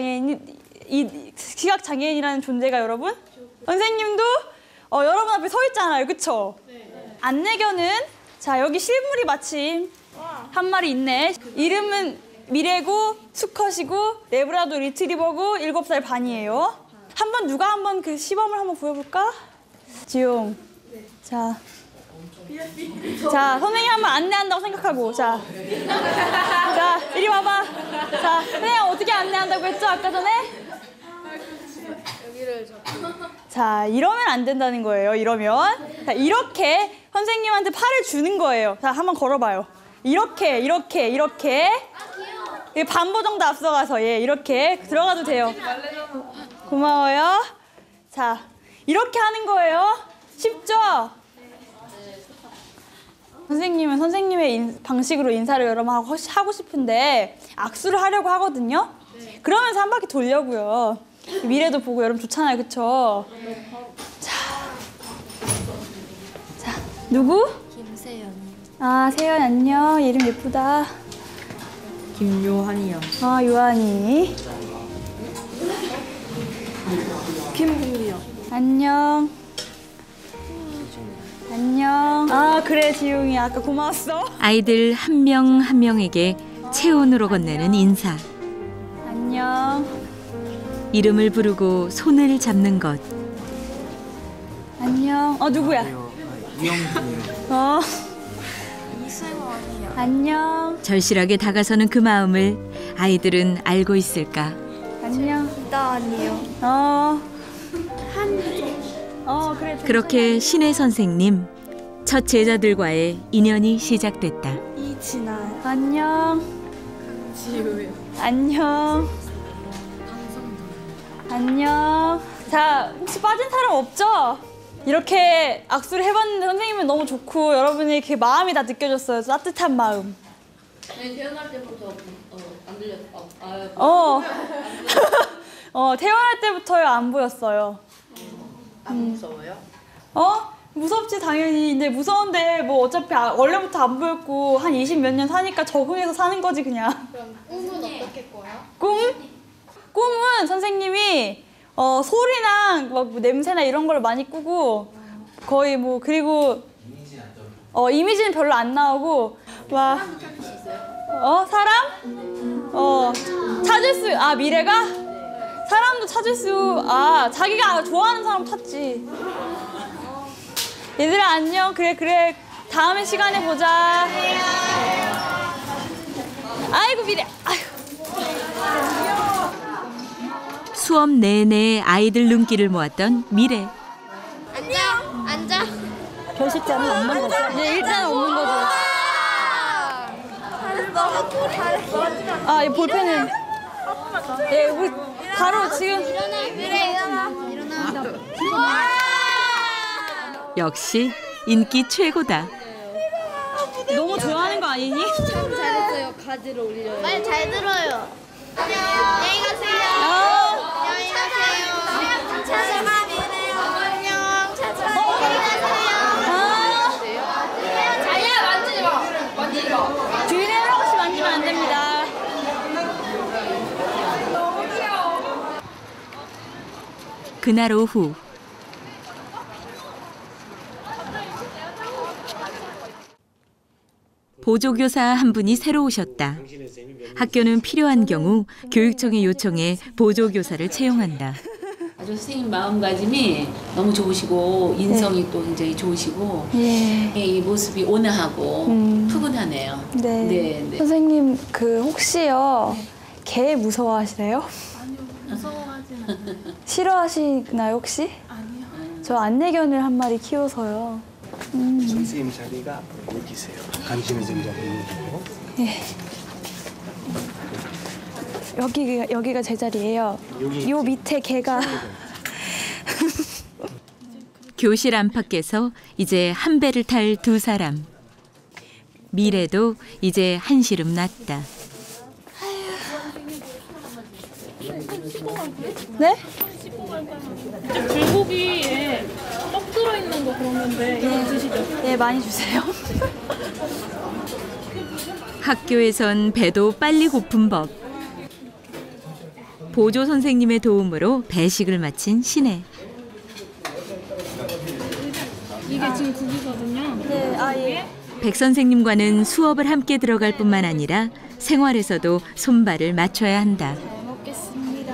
Speaker 12: 시각장애인이라는 존재가 여러분? 선생님도 여러분 앞에 서 있잖아요, 그쵸? 안내견은 자 여기 실물이 마침 한 마리 있네. 이름은 미래고 수컷이고 레브라도 리트리버고 7살 반이에요. 누가 한번 그 시범을 한번 보여볼까? 지용. 자, 선생님 한번 안내한다고 생각하고. 자, 이리 와봐. 자, 선생님 어떻게 안내한다고 했죠, 아까 전에? 자, 이러면 안 된다는 거예요, 이러면. 자, 이렇게 선생님한테 팔을 주는 거예요. 자, 한번 걸어봐요. 이렇게. 반보 정도 앞서가서, 예, 이렇게 들어가도 돼요. 고마워요. 자, 이렇게 하는 거예요. 쉽죠? 선생님은 선생님의 방식으로 인사를 여러분 하고 싶은데 악수를 하려고 하거든요. 그러면서 한 바퀴 돌려고요. 미래도 보고 여러분 좋잖아요, 그쵸? 자, 누구?
Speaker 15: 김세연.
Speaker 12: 아, 세연 안녕. 이름 예쁘다.
Speaker 15: 김요한이요.
Speaker 12: 아, 요한이.
Speaker 15: 김국미요.
Speaker 12: 안녕. 안녕. 아, 그래, 지용이. 아까 고마웠어.
Speaker 3: 아이들 한 명 한 명에게 체온으로 건네는 인사.
Speaker 12: 안녕.
Speaker 3: 이름을 부르고 손을 잡는 것.
Speaker 12: 안녕. 누구야?
Speaker 15: 이영준이요.
Speaker 12: 이승원이요. 안녕.
Speaker 3: 절실하게 다가서는 그 마음을 아이들은 알고 있을까?
Speaker 12: 안녕.
Speaker 15: 이다은이요.
Speaker 12: 그래.
Speaker 3: 그렇게 신혜 선생님, 첫 제자들과의 인연이 시작됐다.
Speaker 12: 이진아. 안녕.
Speaker 15: 지우요.
Speaker 12: 안녕. 안녕. 자, 혹시 빠진 사람 없죠? 이렇게 악수를 해봤는데 선생님은 너무 좋고 여러분이 그 마음이 다 느껴졌어요. 따뜻한 마음.
Speaker 8: 네, 태어날 때부터 안 들렸어.
Speaker 12: 태어날 때부터요 안 보였어요.
Speaker 8: 안 무서워요?
Speaker 12: 무섭지 당연히. 근데 무서운데 뭐 어차피 원래부터 안 보였고 한 20 몇 년 사니까 적응해서 사는 거지 그냥.
Speaker 9: 그럼 꿈은 어떻게 꿔요?
Speaker 12: 꿈은 선생님이 소리랑 막 뭐 냄새나 이런 걸 많이 꾸고 거의 뭐 그리고 이미지는 별로 안 나오고 막 사람? 찾을 수 미래가? 사람도 찾을 수 자기가 좋아하는 사람 찾지. 얘들아 안녕. 그래 다음에 시간에 보자. 아이고 미래. 아이고.
Speaker 3: 수업 내내 아이들 눈길을 모았던 미래.
Speaker 9: 앉아.
Speaker 14: 교실장은 없는 거죠?
Speaker 12: 네, 일단 없는 거죠.
Speaker 9: 잘했어.
Speaker 12: 아, 이 볼펜은 예, 우리 바로 지금
Speaker 9: 일어나.
Speaker 3: 역시 인기 최고다.
Speaker 12: 너무 좋아하는 거 아니니?
Speaker 9: 참 잘했어요. 가지를 올려요. 말 잘 들어요. 안녕히 가세요. 안녕히 가세요. 찾아가네요. 안녕. 자기야 만지지 마.
Speaker 12: 주인의 허락 없이 만지면 안 됩니다.
Speaker 3: 그날 오후 보조교사 한 분이 새로 오셨다. 학교는 필요한 경우 교육청에 요청해 보조교사를 채용한다.
Speaker 16: 아주 선생님 마음가짐이 너무 좋으시고 인성이 또 굉장히 좋으시고 이 모습이 온화하고 푸근하네요.
Speaker 12: 네. 선생님 그 혹시요 개 무서워하시나요?
Speaker 15: 무서워하진 않아요.
Speaker 12: 싫어하시나요 혹시?
Speaker 15: 아니요.
Speaker 12: 저 안내견을 한 마리 키워서요.
Speaker 6: 선생님 자리가 여기세요. 감시는 전자가 여기고.
Speaker 12: 네. 여기가 제 자리예요. 요 밑에 개가.
Speaker 3: 교실 안팎에서 이제 한 배를 탈 두 사람. 미래도 이제 한시름 났다.
Speaker 12: 네?
Speaker 15: 불고기에 떡 들어있는 거 그러는데 이거 드시죠?
Speaker 12: 네, 많이 주세요.
Speaker 3: 학교에선 배도 빨리 고픈 법. 보조 선생님의 도움으로 배식을 마친 신혜.
Speaker 15: 이게 지금 국이거든요.
Speaker 12: 네, 예.
Speaker 3: 백 선생님과는 수업을 함께 들어갈 뿐만 아니라 생활에서도 손발을 맞춰야 한다.
Speaker 12: 잘 먹겠습니다.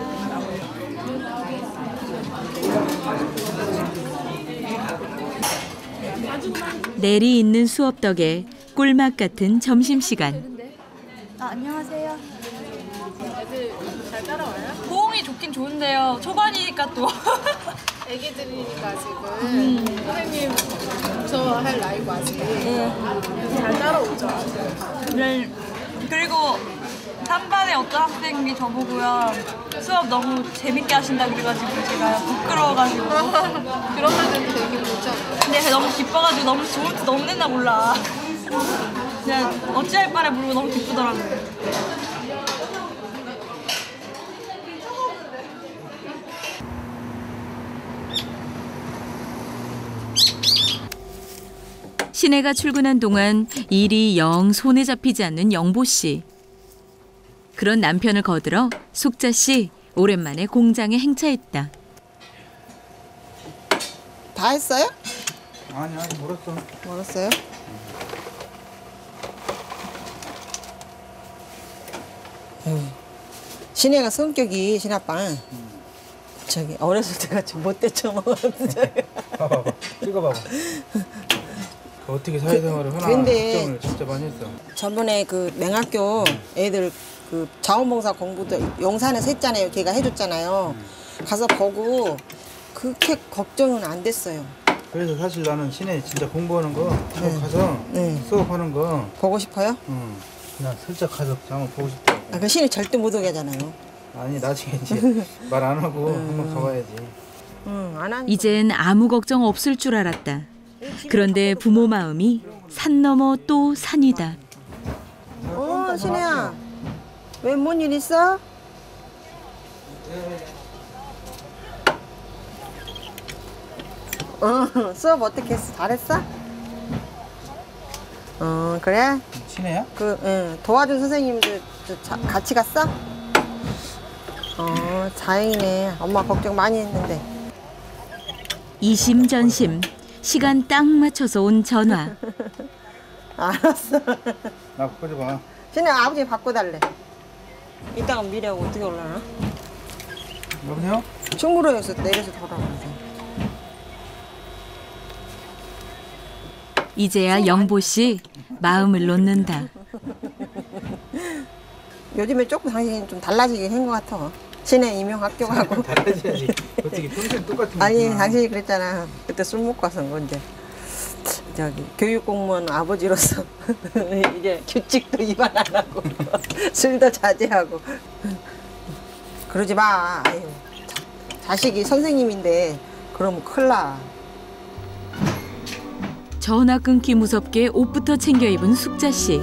Speaker 3: 내리 있는 수업 덕에 꿀맛 같은 점심시간.
Speaker 12: 안녕하세요.
Speaker 15: 애들 잘 따라와요?
Speaker 12: 호응이 좋긴 좋은데요. 초반이니까 또.
Speaker 15: 애기들이니까 지금 선생님 무서워할 나이고 아직 잘 따라오죠.
Speaker 12: 네. 그리고 3반에 어떤 학생이 저보고요. 수업 너무 재밌게 하신다 그래가지고 제가 부끄러워가지고.
Speaker 15: 그러면은 되게 못잖아요.
Speaker 12: 근데 너무 기뻐가지고 너무 좋은 뜻 너무 냈나 몰라. 그냥 어찌할 바를 모르고 너무 기쁘더라고요.
Speaker 3: 신혜가 출근한 동안 일이 영 손에 잡히지 않는 영보 씨. 그런 남편을 거들어 숙자 씨 오랜만에 공장에 행차했다.
Speaker 5: 다 했어요?
Speaker 7: 아니 멀었어.
Speaker 5: 멀었어요? 신혜가 성격이 신아빠는 저기 어렸을 때가 좀 못됐죠 먹었는데.
Speaker 7: 봐봐. 찍어봐봐. 어떻게 사회생활을 하나
Speaker 5: 근데
Speaker 7: 걱정을 진짜 많이 했어.
Speaker 5: 저번에 그 맹학교 애들 그 자원봉사 공부도 용산에서 했잖아요. 걔가 해줬잖아요. 가서 보고 그렇게 걱정은 안 됐어요.
Speaker 7: 그래서 사실 나는 시내 진짜 공부하는 거 가서 수업하는 거
Speaker 5: 보고 싶어요?
Speaker 7: 그냥 슬쩍 가서 한번 보고 싶다.
Speaker 5: 아, 그 신혜 절대 못 오게 하잖아요.
Speaker 7: 아니 나중에 이제 말 안 하고 한번 가봐야지.
Speaker 5: 안 하니까.
Speaker 3: 이젠 아무 걱정 없을 줄 알았다. 그런데 부모 마음이 산 넘어 또 산이다.
Speaker 5: 신혜야. 왜 뭔 일 있어? 수업 어떻게 했어? 잘했어? 그래?
Speaker 7: 신혜야?
Speaker 5: 도와준 선생님들 같이 갔어? 다행이네. 엄마 걱정 많이 했는데.
Speaker 3: 이심전심 시간 딱 맞춰서 온 전화.
Speaker 5: 알았어.
Speaker 7: 나 꺼져봐.
Speaker 5: 신혜야 아버지 바꿔달래. 이따가 미래하고 어떻게 올라나?
Speaker 7: 여보세요?
Speaker 5: 충무로에서 내려서 돌아오면서.
Speaker 3: 이제야 영보 씨 마음을 놓는다.
Speaker 5: 요즘에 조금 당신이 좀 달라지긴 한 것 같아. 신의 임용 합격하고.
Speaker 6: 달라져야지. 어떻게 평생 똑같은
Speaker 5: 아니 당신이 그랬잖아. 그때 술 먹고 와서 건데. 저기 교육 공무원 아버지로서 이제 규칙도 위반 안 하고 술도 자제하고 그러지 마. 아유, 자식이 선생님인데 그러면 큰일 나.
Speaker 3: 전화 끊기 무섭게 옷부터 챙겨 입은 숙자 씨.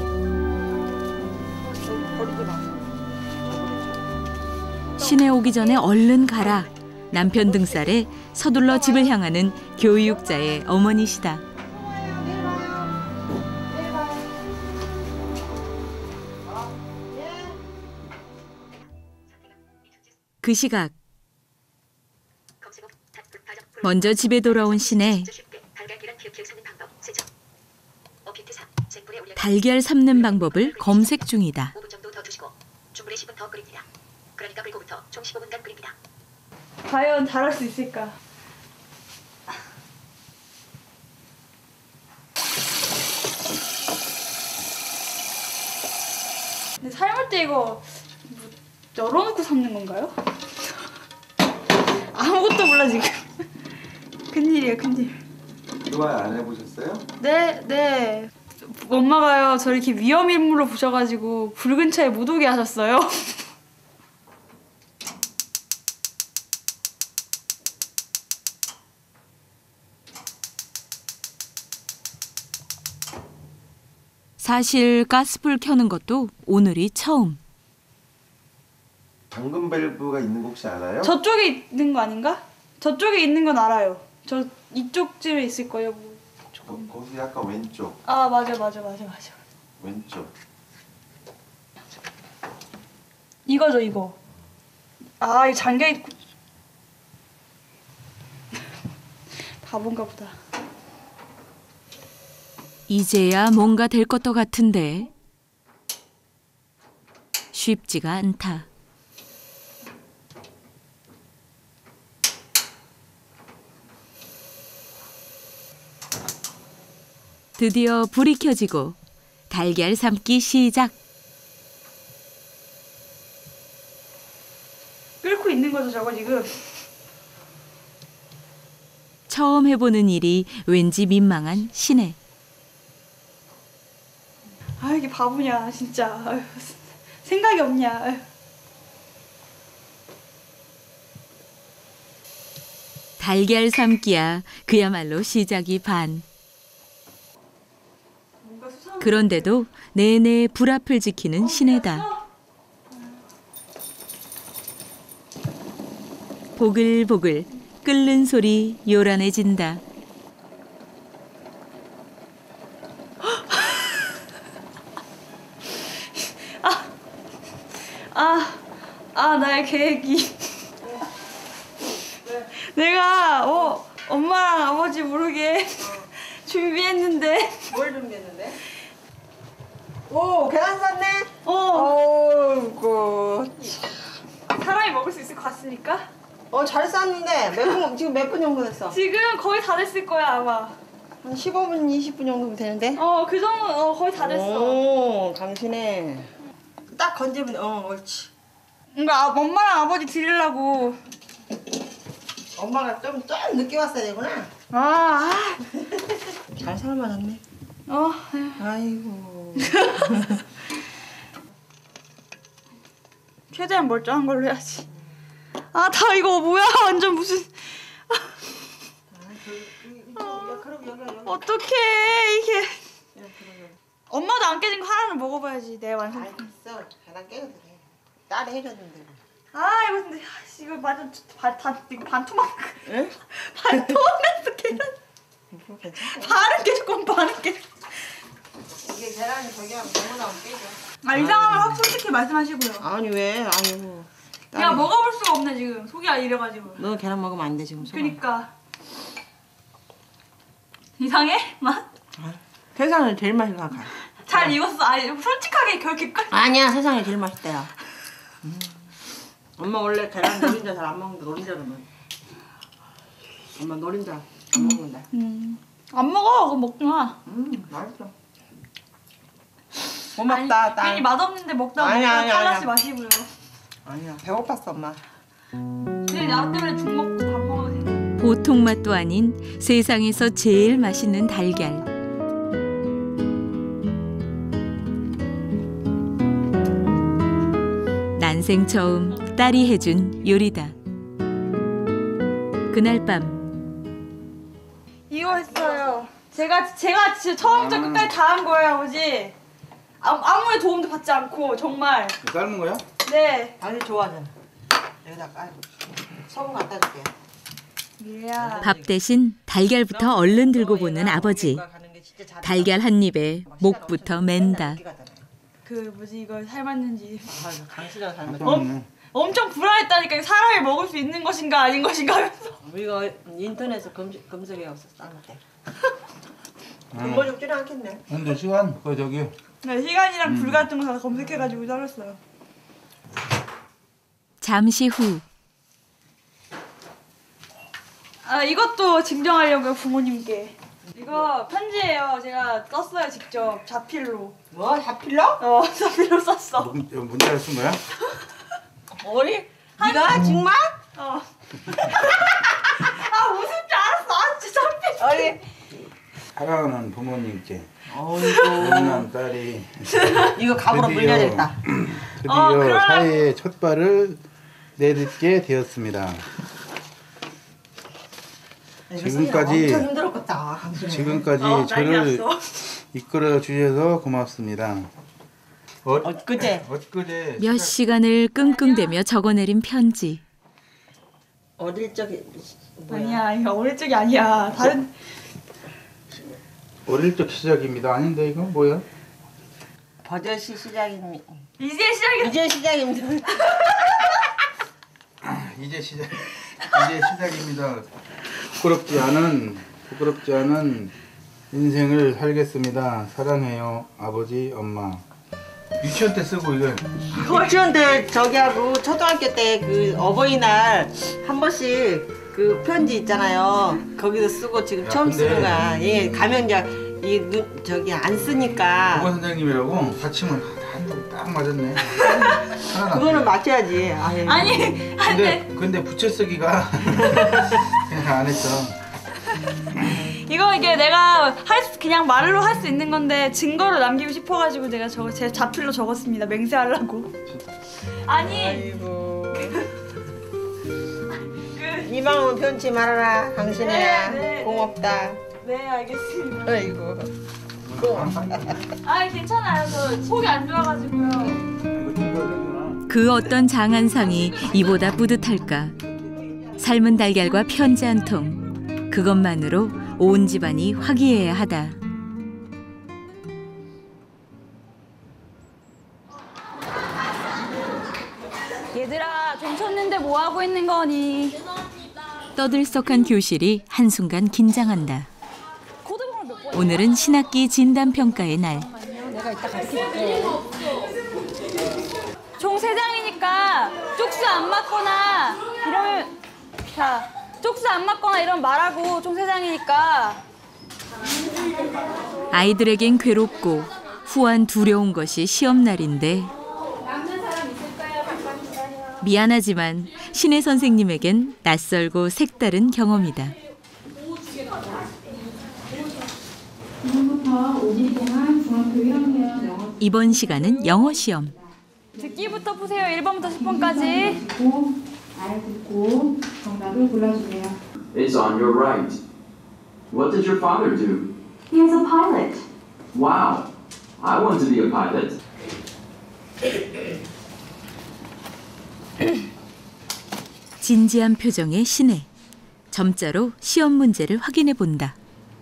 Speaker 3: 시내 오기 전에 얼른 가라. 남편 등살에 서둘러 집을 향하는 교육자의 어머니시다. 그 시각 먼저 집에 돌아온 시내. 달걀 삶는 방법을 검색 중이다.
Speaker 12: 과연 잘할 수 있을까? 근데 삶을 때 이거 뭐 열어놓고 삶는 건가요? 아무것도 몰라 지금. 큰일이에요, 큰일.
Speaker 4: 좋아요, 안 해보셨어요?
Speaker 12: 네. 엄마가요, 저 이렇게 위험 인물로 보셔가지고 불 근처에 못 오게 하셨어요.
Speaker 3: 사실 가스불 켜는 것도 오늘이 처음.
Speaker 4: 당근 밸브가 있는 거 혹시 알아요?
Speaker 12: 저쪽에 있는 거 아닌가? 저쪽에 있는 건 알아요. 저 이쪽 집에 있을 거예요.
Speaker 4: 거기 약간 왼쪽.
Speaker 12: 아 맞아.
Speaker 4: 왼쪽.
Speaker 12: 이거죠, 이거. 아, 이거 잠겨 있고. 바본가 보다.
Speaker 3: 이제야 뭔가 될 것도 같은데 쉽지가 않다. 드디어 불이 켜지고 달걀 삶기 시작.
Speaker 12: 끓고 있는 거죠, 저거 지금.
Speaker 3: 처음 해보는 일이 왠지 민망한 시내.
Speaker 12: 아, 이게 바보냐, 진짜. 아유, 생각이 없냐. 아유.
Speaker 3: 달걀 삶기야 그야말로 시작이 반. 그런데도 내내 불 앞을 지키는 시내다. 보글보글 끓는 소리 요란해진다.
Speaker 12: 나의 계획이. 내가 엄마랑 아버지 모르게 준비했는데.
Speaker 5: 뭘 준비했는데? 오, 계란 쌌네?
Speaker 12: 어이구. 사람이 먹을 수 있을 것 같습니까?
Speaker 5: 잘 쌌는데 지금 몇 분 정도 됐어?
Speaker 12: 지금 거의 다 됐을 거야, 아마.
Speaker 5: 한 15분, 20분 정도면 되는데?
Speaker 12: 그 정도, 거의 다 됐어.
Speaker 5: 오, 강신해. 딱 건지면, 옳지.
Speaker 12: 그러니까 엄마랑 아버지 드리려고.
Speaker 5: 엄마가 좀 늦게 왔어야 되구나. 잘 삶아놨네. 아이고.
Speaker 12: 최대한 멀쩡한 걸로 해야지. 다 이거 뭐야? 완전 무슨. 어떡해, 이게. 엄마도 안 깨진 거 하나는 먹어봐야지, 내 완성.
Speaker 5: 알겠어. 계란 깨도 돼. 딸이 해줬는데.
Speaker 12: 이거 근데 이거 완전 이거 반토막. 응? 반토막에서 계란. 반은 깨졌고 반은 깨졌어.
Speaker 5: 이게 계란이 저기 하면 너무나 깨져.
Speaker 12: 이상하면 확 솔직히 말씀하시고요.
Speaker 5: 아니 왜? 아니고.
Speaker 12: 야, 먹어볼 수가 없네 지금. 속이 이래가지고.
Speaker 5: 너 계란 먹으면 안 돼 지금.
Speaker 12: 그니까. 이상해? 맛?
Speaker 5: 세상에 제일 맛있다.
Speaker 12: 잘 익었어. 아니 솔직하게 그렇게 끝.
Speaker 5: 아니야, 세상에 제일 맛있다 야. 엄마 원래 계란 노린자 잘 안 먹는데 노린자로만. 엄마 노린자 안 먹는다.
Speaker 12: 안 먹어. 그거 먹지 마.
Speaker 5: 맛있어. 고맙다, 딸.
Speaker 12: 괜히 맛없는데 먹다 보니까 하나씩 마시고요.
Speaker 5: 아니야, 배고팠어 엄마.
Speaker 12: 내일 나 때문에 죽 먹고 밥 먹어도 돼.
Speaker 3: 보통 맛도 아닌 세상에서 제일 맛있는 달걀. 난생 처음 딸이 해준 요리다. 그날 밤
Speaker 12: 이거 했어요. 제가 진짜 처음부터 끝까지 다 한 거예요, 아버지. 아무의 도움도 받지 않고 정말.
Speaker 7: 삶은 거야?
Speaker 12: 네.
Speaker 5: 당신 좋아하잖아. 여기다 깔고 소금 갖다 줄게.
Speaker 12: 미래야.
Speaker 3: 밥 대신 달걀부터 얼른 들고 보는 아버지. 달걀 한 입에 목부터 맨다.
Speaker 12: 그 뭐지 이거 삶았는지.
Speaker 5: 당신이랑 삶았지.
Speaker 12: 엄청 불안했다니까. 사람이 먹을 수 있는 것인가 아닌 것인가 하면서.
Speaker 5: 우리가 인터넷에서 검색해서 삶았대. 근거 죽지는 않겠네.
Speaker 7: 근데 시간 그 저기.
Speaker 12: 네, 시간이랑 불 같은 거 다 검색해가지고 삶았어요.
Speaker 3: 잠시 후
Speaker 12: 이것도 증정하려고요, 부모님께. 이거 편지예요. 제가 썼어요, 직접. 자필로.
Speaker 5: 뭐? 자필로?
Speaker 12: 자필로 썼어.
Speaker 7: 문자를 쓴 거야?
Speaker 5: 어리? 네가 정말?
Speaker 12: 웃을 줄 알았어. 진짜 자필.
Speaker 5: 어리?
Speaker 7: 사랑하는 부모님께
Speaker 5: 어이구.
Speaker 7: 못난 딸이
Speaker 5: 이거 갑으로 물려야 되겠다.
Speaker 7: 드디어 사회의 첫 발을 내딛게 되었습니다. 지금까지
Speaker 5: 엄청 힘들었겠다.
Speaker 7: 지금까지 저를 이끌어 주셔서 고맙습니다.
Speaker 5: 엊그제
Speaker 3: 몇 시간을 끙끙대며 적어내린 편지.
Speaker 5: 어릴 적에
Speaker 12: 아니야, 이거 어릴 적이 아니야. 다른
Speaker 7: 어릴 적 시작입니다. 아닌데 이거 뭐야?
Speaker 5: 버젓이 시작입니다.
Speaker 12: 이제 시작입니다.
Speaker 7: 이제 시작입니다. 부끄럽지 않은 인생을 살겠습니다. 사랑해요, 아버지, 엄마. 유치원 때 쓰고 이거.
Speaker 5: 유치원 때 저기 하고 초등학교 때 그 어버이날 한 번씩 그 편지 있잖아요. 거기서 쓰고 지금 처음 쓰는 거야. 예, 가면 이제 저기 안 쓰니까.
Speaker 7: 보건 선생님이라고 받침을 딱 맞았네.
Speaker 5: 그거는 맞춰야지.
Speaker 12: 아니,
Speaker 7: 근데 붙여 쓰기가 그냥 안 했어.
Speaker 12: 이게 내가 그냥 말로 할 수 있는 건데 증거로 남기고 싶어가지고 내가 제 자필로 적었습니다. 맹세하려고.
Speaker 5: 아이고. 이방은 편지 말아라. 당신이야.
Speaker 12: 네.
Speaker 5: 고맙다.
Speaker 12: 네, 알겠습니다.
Speaker 5: 아이고.
Speaker 12: 괜찮아요. 저 속이 안 좋아가지고요.
Speaker 3: 그 어떤 장한상이 이보다 뿌듯할까. 삶은 달걀과 편지 한 통. 그것만으로 온 집안이 화기애애 하다.
Speaker 12: 얘들아, 돈 쳤는데 뭐 하고 있는 거니?
Speaker 3: 떠들썩한 교실이 한순간 긴장한다. 오늘은 신학기 진단평가의 날.
Speaker 12: 내가 이따 가르쳐줄게. 총 3장이니까 쪽수 안 맞거나 이러면 쪽수 안 맞거나 이러면 말하고 총 3장이니까.
Speaker 3: 아이들에겐 괴롭고 후한 두려운 것이 시험날인데 미안하지만 신혜 선생님에겐 낯설고 색다른 경험이다.
Speaker 10: 지금부터 5일 동안 중학교 1학년 영어
Speaker 3: 이번 시간은 영어 시험.
Speaker 12: 듣기부터 푸세요. 1번부터 10번까지.
Speaker 10: 잘 듣고 정답을 골라주세요.
Speaker 11: It's on your right. What did your father do?
Speaker 10: He is a pilot.
Speaker 11: Wow, I want to be a pilot.
Speaker 3: 진지한 표정의 신혜. 점자로 시험 문제를 확인해 본다.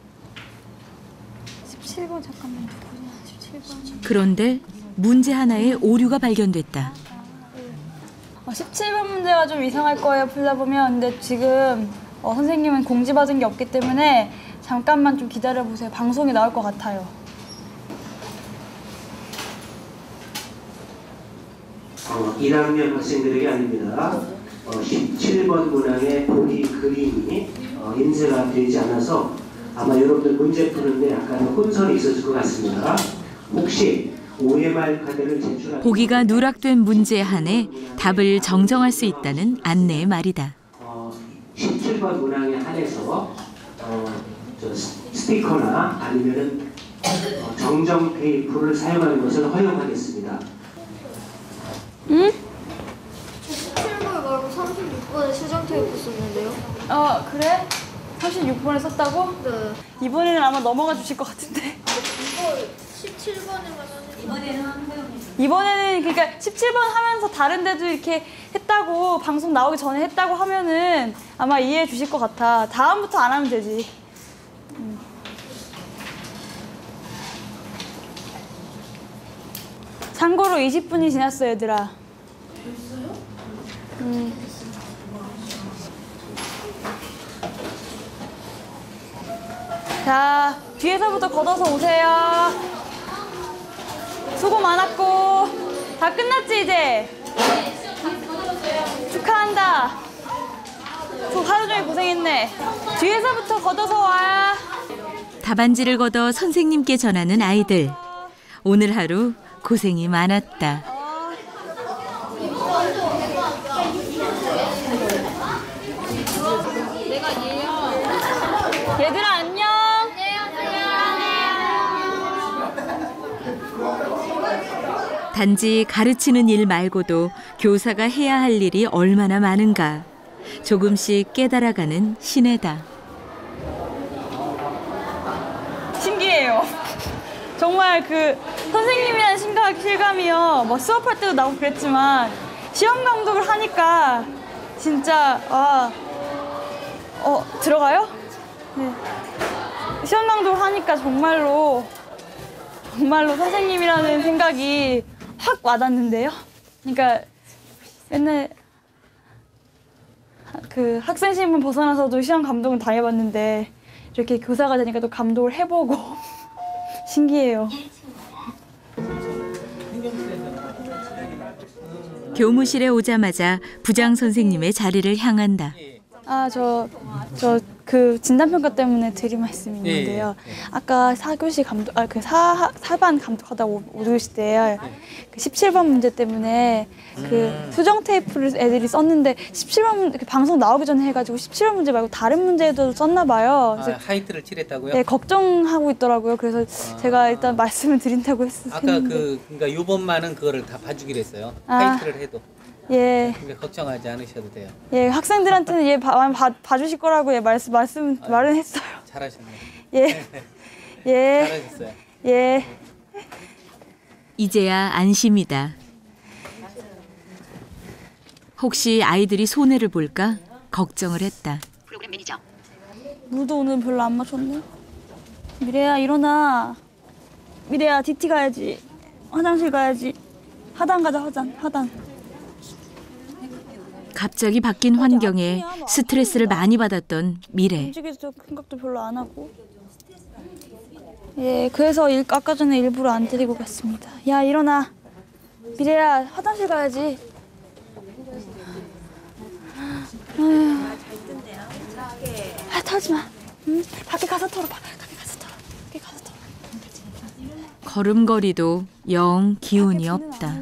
Speaker 12: 17번 잠깐만 누구냐? 17번.
Speaker 3: 그런데 문제 하나에 오류가 발견됐다.
Speaker 12: 17번 문제가 좀 이상할 거예요. 풀다 보면. 근데 지금 선생님은 공지받은 게 없기 때문에 잠깐만 좀 기다려보세요. 방송이 나올 것 같아요.
Speaker 17: 어, 1학년 학생들에게 아닙니다. 17번 문항의 보기 그림이 인쇄가 되지 않아서 아마 여러분들 문제 푸는데 약간 혼선이 있었을 것 같습니다. 혹시 OMR 카드를 제출하기
Speaker 3: 보기가 누락된 문제에 한해 답을 정정할 수 있다는 안내의 말이다.
Speaker 17: 17번 문항에 한해서 저 스티커나 아니면은 정정 테이프를 사용하는 것을 허용하겠습니다.
Speaker 12: 응?
Speaker 18: 17번 말고 36번에 수정 테이프 썼는데요.
Speaker 12: 그래? 36번에 썼다고?
Speaker 18: 네.
Speaker 12: 이번에는 아마 넘어가 주실 것 같은데.
Speaker 18: 이거 17번에만
Speaker 12: 이번에는 그러니까 17번 하면서 다른 데도 이렇게 했다고 방송 나오기 전에 했다고 하면은 아마 이해해 주실 것 같아. 다음부터 안 하면 되지. 참고로 20분이 지났어 얘들아. 벌써요? 자, 뒤에서부터 걷어서 오세요. 수고 많았고. 다 끝났지 이제? 축하한다. 하루 종일 고생했네. 뒤에서부터 걷어서 와.
Speaker 3: 답안지를 걷어 선생님께 전하는 아이들. 오늘 하루 고생이 많았다.
Speaker 12: 얘들아 안녕.
Speaker 3: 단지 가르치는 일 말고도 교사가 해야 할 일이 얼마나 많은가. 조금씩 깨달아가는 신혜다.
Speaker 12: 신기해요. 정말 그 선생님이라는 실감이요. 뭐 수업할 때도 나오고 그랬지만 시험 감독을 하니까 진짜 들어가요? 네. 시험 감독을 하니까 정말로 선생님이라는 생각이 확 와닿는데요. 그러니까 맨날 그 학생 신분 벗어나서도 시험 감독은 당해봤는데 이렇게 교사가 되니까 또 감독을 해보고 신기해요.
Speaker 3: 교무실에 오자마자 부장 선생님의 자리를 향한다.
Speaker 12: 그 진단평가 때문에 드릴 말씀이 있는데요. 아까 4교시 감독, 그 4반 감독하다 5교시 때 그 17번 문제 때문에 그 수정 테이프를 애들이 썼는데 17번 방송 나오기 전에 해가지고 17번 문제 말고 다른 문제도 썼나 봐요.
Speaker 19: 하이트를 칠했다고요?
Speaker 12: 네, 걱정하고 있더라고요. 그래서 제가 일단 말씀을 드린다고 했어요.
Speaker 19: 아까 그러니까 요번만은 그거를 다 봐주기로 했어요. 하이트를 해도.
Speaker 12: 예.
Speaker 19: 그러니까 걱정하지 않으셔도 돼요.
Speaker 12: 예, 학생들한테는 봐주실 거라고 말은 했어요.
Speaker 19: 잘하셨네요.
Speaker 12: 예. 예.
Speaker 19: 잘하셨어요.
Speaker 12: 예.
Speaker 3: 이제야 안심이다. 혹시 아이들이 손해를 볼까 걱정을 했다.
Speaker 12: 프로그램 매니저. 물도 오늘 별로 안 마셨네. 미래야 일어나. 미래야 DT 가야지. 화장실 가야지. 하단 가자 하단.
Speaker 3: 갑자기 바뀐 환경에 스트레스를 많이 받았던 미래.
Speaker 12: 움직일 생각도 별로 안 하고. 예, 그래서 아까 전에 일부러 안 데리고 갔습니다. 야, 일어나. 미래야, 화장실 가야지. 털지 마. 응? 밖에 가서 털어. 밖에 가서 털어.
Speaker 3: 걸음걸이도 영 기운이 없다.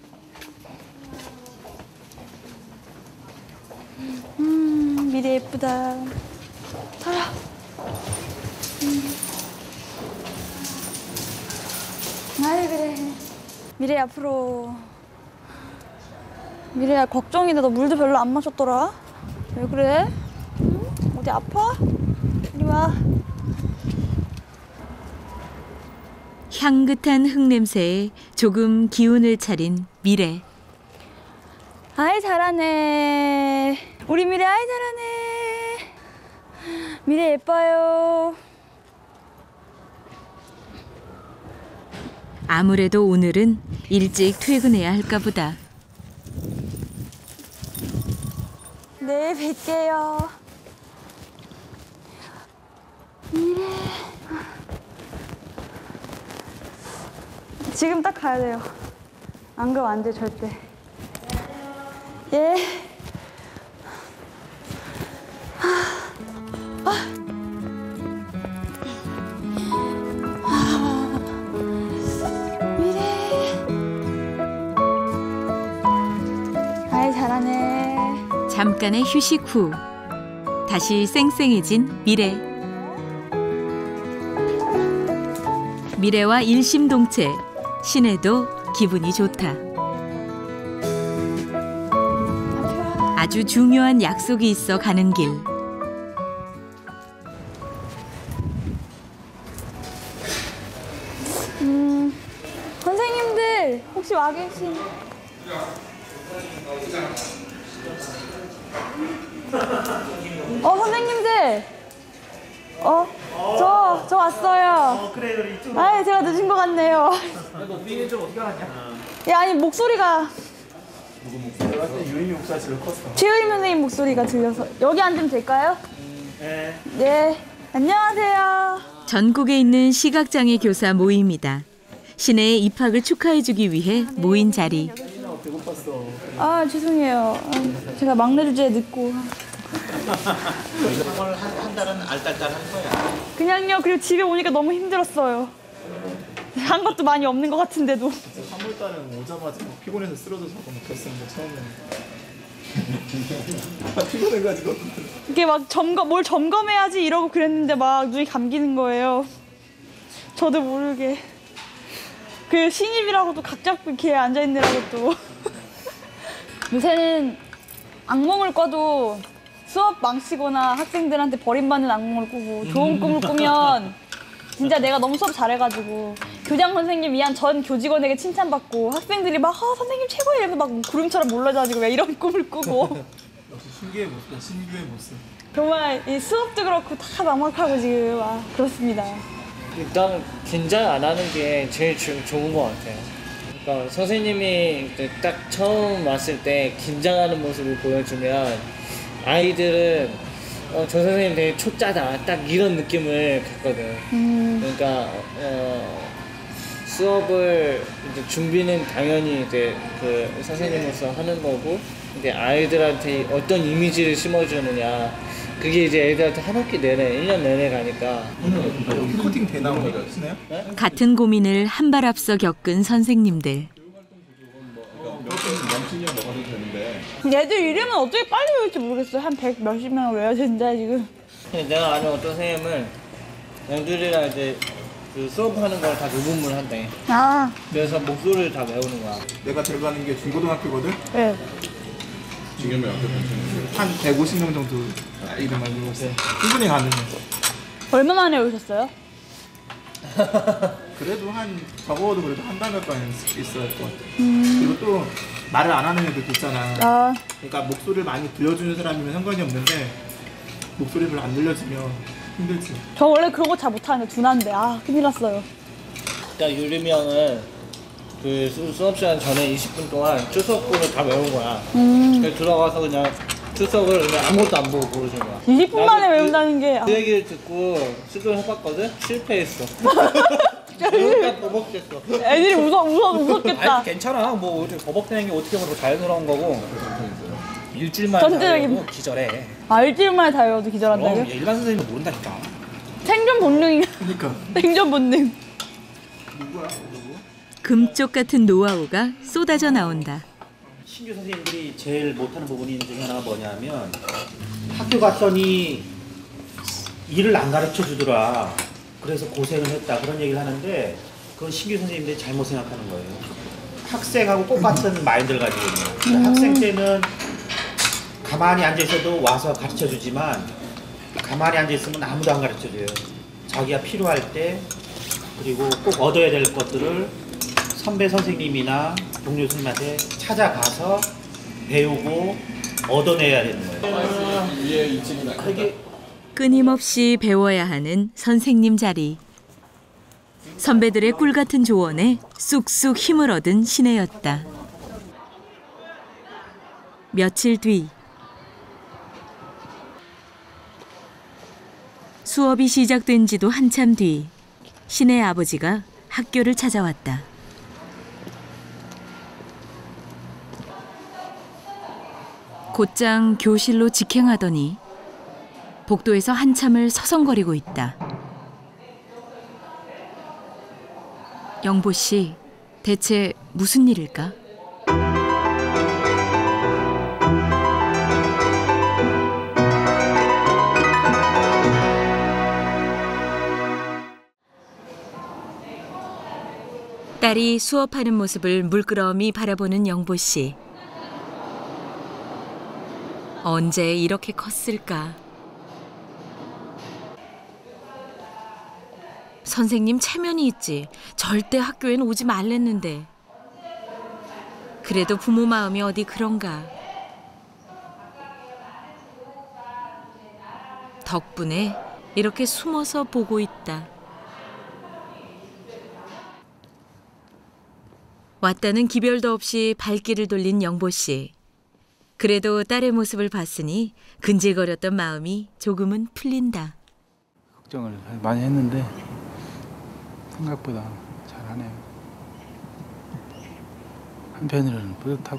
Speaker 12: 미래 예쁘다. 털어. 아이 그래. 미래 앞으로. 미래야 걱정이다. 너 물도 별로 안 마셨더라. 왜 그래? 응? 어디 아파? 이리 와.
Speaker 3: 향긋한 흙냄새에 조금 기운을 차린 미래.
Speaker 12: 아이 잘하네. 우리 미래 아이 잘하네. 미래 예뻐요.
Speaker 3: 아무래도 오늘은 일찍 퇴근해야 할까 보다.
Speaker 12: 네, 뵐게요. 미래. 지금 딱 가야 돼요. 안 그러면 안 돼, 절대. 예. 미래.
Speaker 3: 잠깐의 휴식 후 다시 쌩쌩해진 미래. 미래와 일심동체. 신혜도 기분이 좋다. 아주 중요한 약속이 있어 가는 길.
Speaker 12: 선생님들 혹시 와 계신? 선생님들. 저 왔어요.
Speaker 6: 그래 이쪽.
Speaker 12: 아, 제가 늦은 것 같네요.
Speaker 6: 우리는 좀 어떻게 하냐?
Speaker 12: 아니 목소리가.
Speaker 6: 누구 목소리가? 유림이 목소리가 제일 컸어.
Speaker 12: 최유림 선생님 목소리가 들려서 여기 앉으면 될까요?
Speaker 6: 네.
Speaker 12: 네. 안녕하세요.
Speaker 3: 전국에 있는 시각장애 교사 모임이다. 신혜의 입학을 축하해주기 위해 모인 자리.
Speaker 6: 배고팠어.
Speaker 12: 아, 죄송해요. 제가 막내 주제에 늦고.
Speaker 19: 한 달은 알딸딸한 거야.
Speaker 12: 그냥요. 그리고 집에 오니까 너무 힘들었어요. 한 것도 많이 없는 것 같은데도.
Speaker 6: 3월달은 오자마자 피곤해서 쓰러져서 먹혔었는데 처음에. 피곤해가지고.
Speaker 12: 이게 막 뭘 점검해야지 이러고 그랬는데 막 눈이 감기는 거예요. 저도 모르게. 그 신입이라고도 각 잡고 이렇게 앉아있느라고 또. 요새는 악몽을 꿔도 수업 망치거나 학생들한테 버림받는 악몽을 꾸고 좋은 꿈을 꾸면 진짜 내가 너무 수업 잘해가지고 교장 선생님 이한 전 교직원에게 칭찬받고 학생들이 막 선생님 최고예요 이러면서 막 구름처럼 몰려다니고 왜 이런 꿈을 꾸고.
Speaker 6: 역시 신기의 모습이야. 신기의 모습.
Speaker 12: 정말 이 수업도 그렇고 다 막막하고 지금 그렇습니다.
Speaker 20: 일단 긴장 안 하는 게 제일 좋은 것 같아요. 그러니까 선생님이 딱 처음 왔을 때 긴장하는 모습을 보여주면 아이들은 저 선생님 되게 초짜다 딱 이런 느낌을 갖거든. 그러니까 수업을 이제 준비는 당연히 이제 그 선생님으로서 하는 거고, 근데 아이들한테 어떤 이미지를 심어주느냐. 그게 이제 애들한테 한 학기 내내 1년 내내 가니까.
Speaker 6: 여기 코딩 대나무 쓰나요?
Speaker 3: 같은 고민을 한 발 앞서 겪은 선생님들.
Speaker 12: 얘들 이름은 어떻게 빨리 외울지 모르겠어요. 한 100 몇십 명을 외워야 된다 지금.
Speaker 20: 내가 아는 어떤 선생님은 애들이랑 이제 그 수업하는 걸 다 녹음을 한대. 그래서 목소리를 다 외우는 거야.
Speaker 6: 내가 들어가는 게 중고등학교거든?
Speaker 12: 네.
Speaker 6: 지금은 한 150명 정도 이름만 외웠어요. 충분히 가능해.
Speaker 12: 얼마 만에 외우셨어요?
Speaker 6: 그래도 적어도 그래도 한 달 몇 번 있어야 할 것 같아. 그리고 또 말을 안 하는 애들도 있잖아. 그러니까 목소리를 많이 들려주는 사람이면 상관이 없는데 목소리를 별로 안 들려주면 힘들지.
Speaker 12: 저 원래 그런 거 잘 못하는데 둔한데 큰일 났어요.
Speaker 20: 그러니까 유림이 형은 그 수업 시간 전에 20분 동안 출석부를 다 외운 거야. 그래서 들어가서 그냥 출석을 그냥 아무것도 안 보고 고르신 거야.
Speaker 12: 20분 만에 외운다는 게.
Speaker 20: 그 얘기를 듣고 시도를 해봤거든? 실패했어. 그러니까 버벅댔어.
Speaker 12: 애들이 웃었겠다.
Speaker 19: 아니, 괜찮아. 뭐 버벅대는 게 어떻게 보면 자연스러운 거고. 일주일 만에
Speaker 12: 전체적인-
Speaker 19: 다 외우고 기절해.
Speaker 12: 일주일 만에 다 외워도 기절한다고요?
Speaker 19: 일반 선생님은 모른다니까.
Speaker 12: 생존 본능이.
Speaker 6: 그러니까.
Speaker 12: 생존 본능.
Speaker 3: 금쪽 같은 노하우가 쏟아져 나온다.
Speaker 19: 신규 선생님들이 제일 못하는 부분이 중에 하나가 뭐냐면 학교 갔더니 일을 안 가르쳐 주더라. 그래서 고생을 했다. 그런 얘기를 하는데 그건 신규 선생님들이 잘못 생각하는 거예요. 학생하고 똑같은 마인드를 가지고 있는 거예요. 학생 때는 가만히 앉아 있어도 와서 가르쳐 주지만 가만히 앉아 있으면 아무도 안 가르쳐 줘요. 자기가 필요할 때 그리고 꼭 얻어야 될 것들을 선배 선생님이나 동료 선생님한테 찾아가서 배우고 얻어내야 되는 거예요. 그게
Speaker 3: 끊임없이 배워야 하는 선생님 자리. 선배들의 꿀 같은 조언에 쑥쑥 힘을 얻은 신혜였다. 며칠 뒤 수업이 시작된 지도 한참 뒤 신혜 아버지가 학교를 찾아왔다. 곧장 교실로 직행하더니 복도에서 한참을 서성거리고 있다. 영보 씨, 대체 무슨 일일까? 딸이 수업하는 모습을 물끄러미 바라보는 영보 씨. 언제 이렇게 컸을까? 선생님 체면이 있지. 절대 학교엔 오지 말랬는데. 그래도 부모 마음이 어디 그런가. 덕분에 이렇게 숨어서 보고 있다. 왔다는 기별도 없이 발길을 돌린 영보 씨. 그래도 딸의 모습을 봤으니 근질거렸던 마음이 조금은 풀린다.
Speaker 7: 걱정을 많이 했는데 생각보다 잘하네요. 한편으로는 뿌듯하고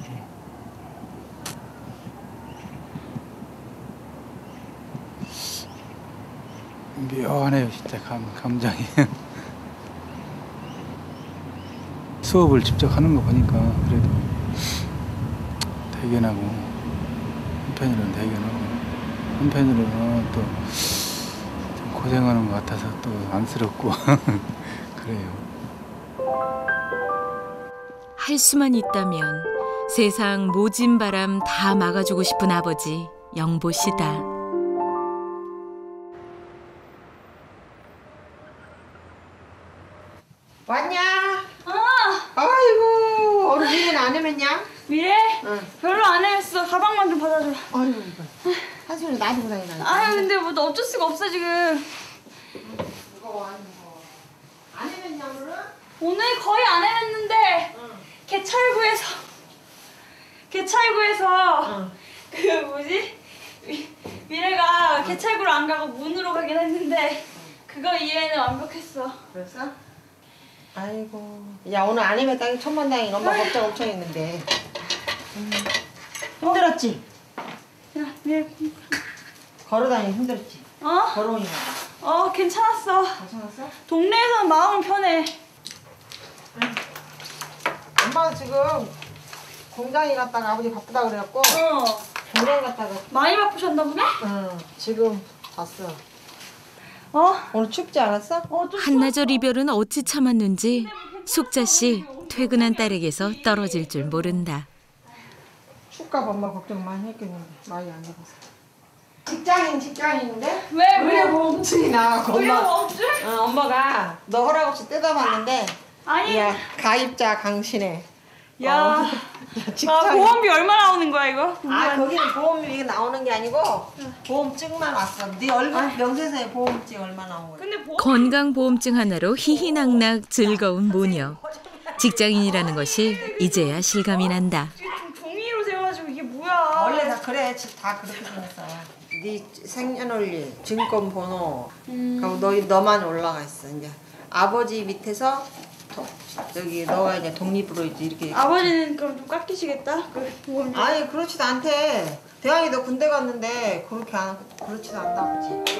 Speaker 7: 묘하네요. 진짜 감정이. 수업을 직접 하는 거 보니까 그래도 대견하고 한편으로는 대견하고 한편으로는 또 좀 고생하는 것 같아서 또 안쓰럽고 그래요.
Speaker 3: 할 수만 있다면 세상 모진 바람 다 막아주고 싶은 아버지 영보 씨다.
Speaker 5: 왔냐? 아이고, 오늘 미래는 안 헤맸냐?
Speaker 12: 미래?
Speaker 5: 응.
Speaker 12: 별로 안 헤맸어. 가방만 좀 받아줘.
Speaker 5: 아이고, 한숨을 놔두고 다니나.
Speaker 12: 아유, 근데 뭐 어쩔 수가 없어 지금.
Speaker 5: 무거워. 안 헤맸냐 오늘은?
Speaker 12: 오늘 거의 안 헤맸는데 개찰구에서 그 뭐지? 미래가 개찰구로 안 가고 문으로 가긴 했는데 그거 이외에는 완벽했어.
Speaker 5: 그랬어? 아이고, 야 오늘 안 헤맸다니 천만다행인. 엄마 걱정 엄청 했는데. 힘들었지?
Speaker 12: 야, 미래.
Speaker 5: 걸어다니기 힘들었지? 걸어오니까.
Speaker 12: 괜찮았어.
Speaker 5: 괜찮았어?
Speaker 12: 동네에서는 마음은 편해.
Speaker 5: 엄마가 지금 공장에 갔다가 아버지 바쁘다 그래갖고 공장 갔다가
Speaker 12: 많이 바쁘셨나 보네?
Speaker 5: 응, 지금 왔어. 오늘 춥지 않았어?
Speaker 3: 한나절 이별은 어찌 참았는지 숙자 씨 퇴근한 딸에게서 떨어질 줄 모른다.
Speaker 5: 춥까 봐 엄마 걱정 많이 했겠는데 많이 안 해봤어. 직장인인데?
Speaker 12: 왜
Speaker 5: 보험증이 나와갖고
Speaker 12: 왜 보험증?
Speaker 5: 엄마가 너 허락 없이 뜯어봤는데
Speaker 12: 아니.
Speaker 5: 야, 가입자 강신해.
Speaker 12: 야, 보험비 얼마 나오는 거야 이거?
Speaker 5: 거기는 보험비 나오는 게 아니고 보험증만 왔어. 네 얼굴 명세서에 보험증 얼마 나온 거야?
Speaker 12: 근데
Speaker 3: 건강보험증 하나로 희희낙낙 즐거운 모녀. 직장인이라는 것이 이제야 실감이 난다.
Speaker 12: 종이로 세워가지고 이게 뭐야?
Speaker 5: 원래 다 그래. 다 그렇게 생겼어. 네 생년월일, 증권번호, 그리고 너만 올라가 있어. 이제 아버지 밑에서 여기 너가 이제 독립으로 이제 이렇게.
Speaker 12: 아버지는 그럼 좀 깎이시겠다? 그 보험료.
Speaker 5: 아니 그렇지도 않대. 대학이도 군대 갔는데 그렇지도 않다 아버지.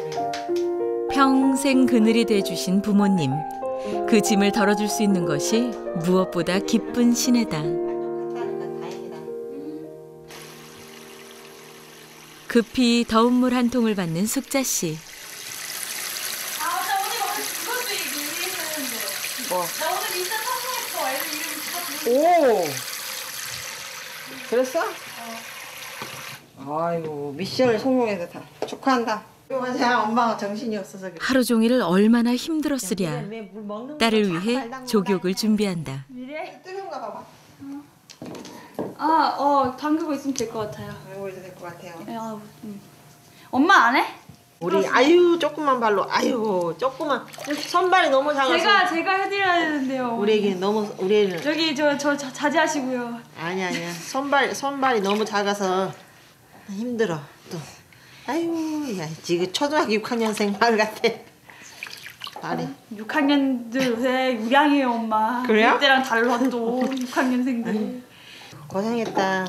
Speaker 3: 평생 그늘이 돼주신 부모님. 그 짐을 덜어줄 수 있는 것이 무엇보다 기쁜 시내다. 급히 더운 물 한 통을 받는 숙자 씨.
Speaker 5: 뭐?
Speaker 12: 나 오늘 인스타 성공했어. 애들 이름
Speaker 5: 오. 그랬어? 아이고 미션을 성공해서 다 축하한다. 맞아, 엄마가 정신이 없어서 그래.
Speaker 3: 하루 종일 얼마나 힘들었으랴. 딸을 위해 조격을 준비한다.
Speaker 12: 미래?
Speaker 5: 뜨거운가 봐봐.
Speaker 12: 담그고 있으면 될 것 같아요.
Speaker 5: 담그고 있으면 될 것 같아요.
Speaker 12: 엄마 안 해?
Speaker 5: 우리 조금만 발로 조금만 손발이 너무 작아서
Speaker 12: 제가 해드려야 되는데요.
Speaker 5: 우리 애기는 너무 우리 애는
Speaker 12: 저기 저 자제하시고요.
Speaker 5: 아니야 손발이 너무 작아서 힘들어 또. 야 지금 초등학교 6학년생 말 같아. 말이
Speaker 12: 6학년들 요새 유량해요 엄마.
Speaker 5: 그래요?
Speaker 12: 그때랑 달라 또 6학년생들이.
Speaker 5: 고생했다.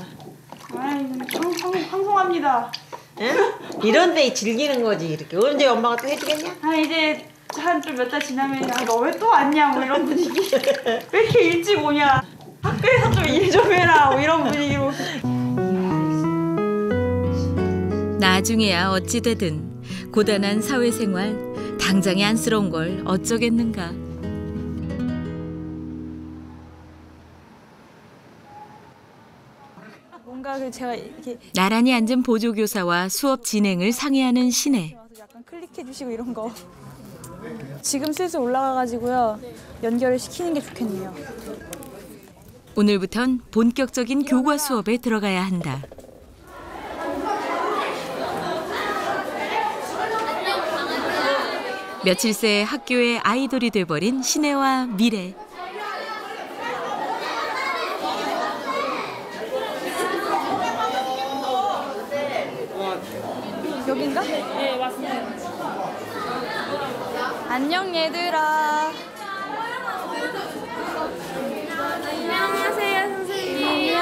Speaker 12: 방송합니다.
Speaker 5: 응? 이런 데 즐기는 거지. 이렇게 언제 엄마가 또 해주겠냐?
Speaker 12: 이제 한 좀 몇 달 지나면 너 왜 또 왔냐 뭐 이런 분위기. 왜 이렇게 일찍 오냐. 학교에서 좀 일 좀 해라 뭐 이런 분위기로.
Speaker 3: 나중에야 어찌되든 고단한 사회생활 당장에 안쓰러운 걸 어쩌겠는가.
Speaker 12: 그래서 제가 이렇게
Speaker 3: 나란히 앉은 보조교사와 수업 진행을 상의하는 신혜.
Speaker 12: 약간 클릭해 주시고 이런 거. 지금 슬슬 올라가가지고요. 연결을 시키는 게 좋겠네요.
Speaker 3: 오늘부턴 본격적인 교과 수업에 들어가야 한다. 며칠 새 학교의 아이돌이 돼버린 신혜와 미래.
Speaker 12: 여긴가?
Speaker 15: 네, 맞습니다.
Speaker 12: 안녕 얘들아.
Speaker 15: 안녕하세요, 선생님.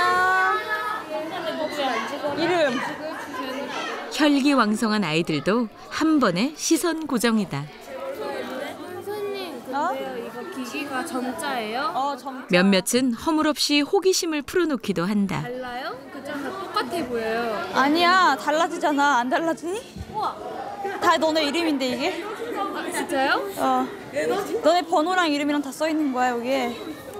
Speaker 12: 안녕. 이름.
Speaker 3: 혈기왕성한 아이들도 한 번에 시선 고정이다.
Speaker 15: 선생님, 근데요, 이거 기기가 전자예요?
Speaker 3: 몇몇은 허물없이 호기심을 풀어놓기도 한다.
Speaker 15: 달라요? 그냥 다 똑같아 보여요.
Speaker 12: 아니야, 달라지잖아. 안 달라지니? 다 너네 이름인데 이게?
Speaker 15: 아, 진짜요?
Speaker 12: 너네 번호랑 이름이랑 다 써 있는 거야 여기에.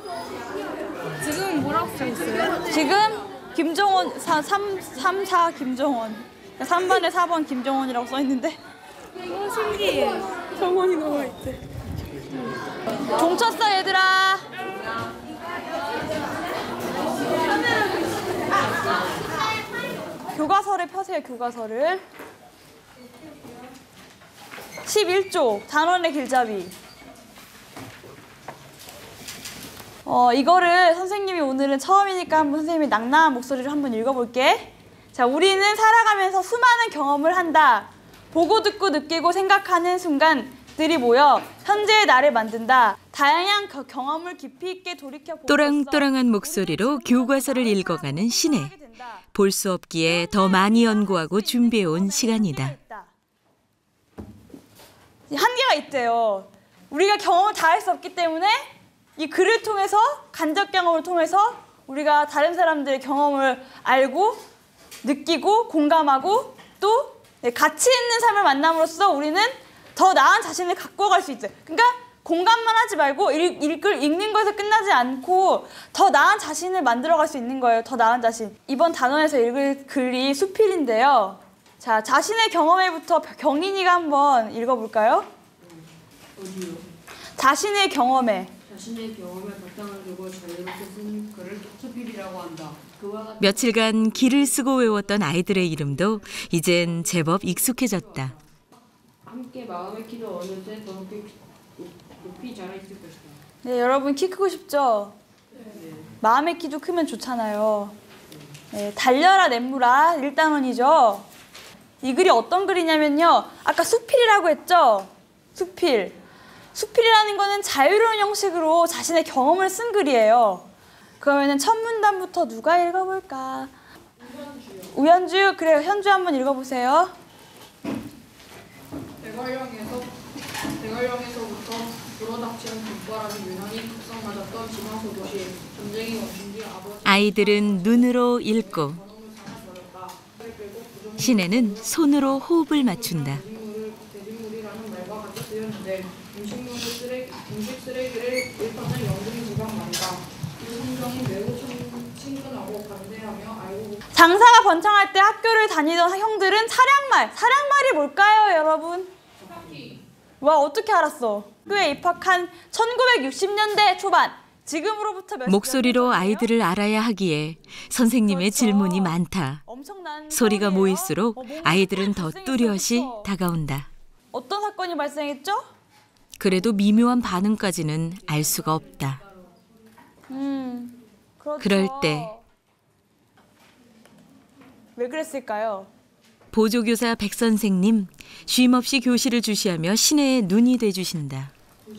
Speaker 15: 지금 뭐라고 써 있어요?
Speaker 12: 지금 김정원 3, 4 김정원. 3번에 4번 김정원이라고 써 있는데.
Speaker 15: 이거 신기해. 정원이 너무 있대.
Speaker 12: 종 쳤어 얘들아. 교과서를 펴세요. 교과서를. 11조 단원의 길잡이. 이거를 선생님이 오늘은 처음이니까 한번 선생님이 낭낭한 목소리로 한번 읽어볼게. 자, 우리는 살아가면서 수많은 경험을 한다. 보고 듣고 느끼고 생각하는 순간들이 모여 현재의 나를 만든다. 다양한 경험을 깊이 있게 돌이켜보면서
Speaker 3: 또랑또랑한 목소리로 교과서를 읽어가는 신혜. 볼 수 없기에 더 많이 연구하고 준비해온 시간이다.
Speaker 12: 한계가 있대요. 우리가 경험을 다 할 수 없기 때문에 이 글을 통해서, 간접 경험을 통해서 우리가 다른 사람들의 경험을 알고 느끼고 공감하고 또 가치 있는 삶을 만남으로써 우리는 더 나은 자신을 갖고 갈 수 있어요. 그러니까 공감만 하지 말고 읽는 것에서 끝나지 않고 더 나은 자신을 만들어갈 수 있는 거예요. 더 나은 자신. 이번 단원에서 읽을 글이 수필인데요. 자, 자신의 경험에부터 경인이가 한번 읽어볼까요?
Speaker 21: 어디요?
Speaker 12: 자신의 경험에.
Speaker 21: 자신의 경험에 바탕을 두고 자유롭게 쓴 글을 수필이라고 한다. 그와 같은
Speaker 3: 며칠간 길을 쓰고 외웠던 아이들의 이름도 이젠 제법 익숙해졌다.
Speaker 21: 함께 마음의 키도 어느새 더 높이 자라 있을 것이다.
Speaker 12: 네, 여러분 키 크고 싶죠?
Speaker 21: 네.
Speaker 12: 마음의 키도 크면 좋잖아요. 네, 달려라 냇물아 1단원이죠. 이 글이 어떤 글이냐면요. 아까 수필이라고 했죠? 수필. 수필이라는 거는 자유로운 형식으로 자신의 경험을 쓴 글이에요. 그러면은 첫 문단부터 누가 읽어볼까? 우현주. 그래요. 현주 한번 읽어보세요.
Speaker 21: 대관령에서부터 불어닥치는 봄바람이 유난히 극성맞았던 지방소 도시 전쟁이 멈춘 뒤 아버지
Speaker 3: 아이들은 눈으로 읽고 신혜는 손으로 호흡을 맞춘다.
Speaker 21: 대진물이라는 말과 같이 쓰였는데 음식 쓰레기를 일컫는 영국인 지방 말이다. 이 성경이 매우 친근하고 관대하며 알고
Speaker 12: 장사가 번창할 때 학교를 다니던 형들은 사량말이 뭘까요, 여러분? 와, 어떻게 알았어? 학교에 입학한 1960년대 초반. 지금으로부터
Speaker 3: 목소리로 아이들을 알아야 하기에 선생님의 질문이 많다. 소리가 모일수록 아이들은 더 뚜렷이 다가온다.
Speaker 12: 어떤 사건이 발생했죠?
Speaker 3: 그래도 미묘한 반응까지는 알 수가 없다.
Speaker 12: 그렇죠.
Speaker 3: 그럴 때
Speaker 12: 왜 그랬을까요?
Speaker 3: 보조교사 백 선생님 쉼없이 교실을 주시하며 신혜의 눈이 돼주신다.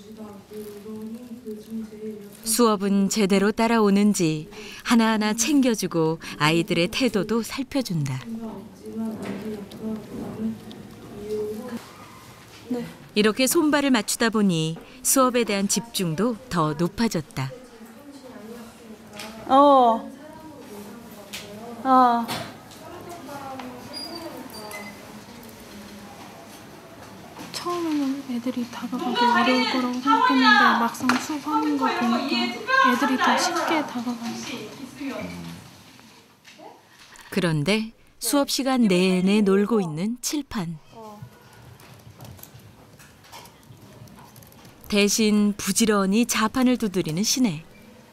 Speaker 3: 수업은 제대로 따라오는지 하나하나 챙겨주고 아이들의 태도도 살펴준다.
Speaker 12: 네.
Speaker 3: 이렇게 손발을 맞추다 보니 수업에 대한 집중도 더 높아졌다.
Speaker 15: 처음에는 애들이 다가가기 어려울 거라고 생각했는데 막상 수업하는 거 보니까 애들이 더 쉽게 다가가는 것 같아요.
Speaker 3: 그런데 수업 시간 내내 놀고 있는 칠판. 대신 부지런히 자판을 두드리는 신혜.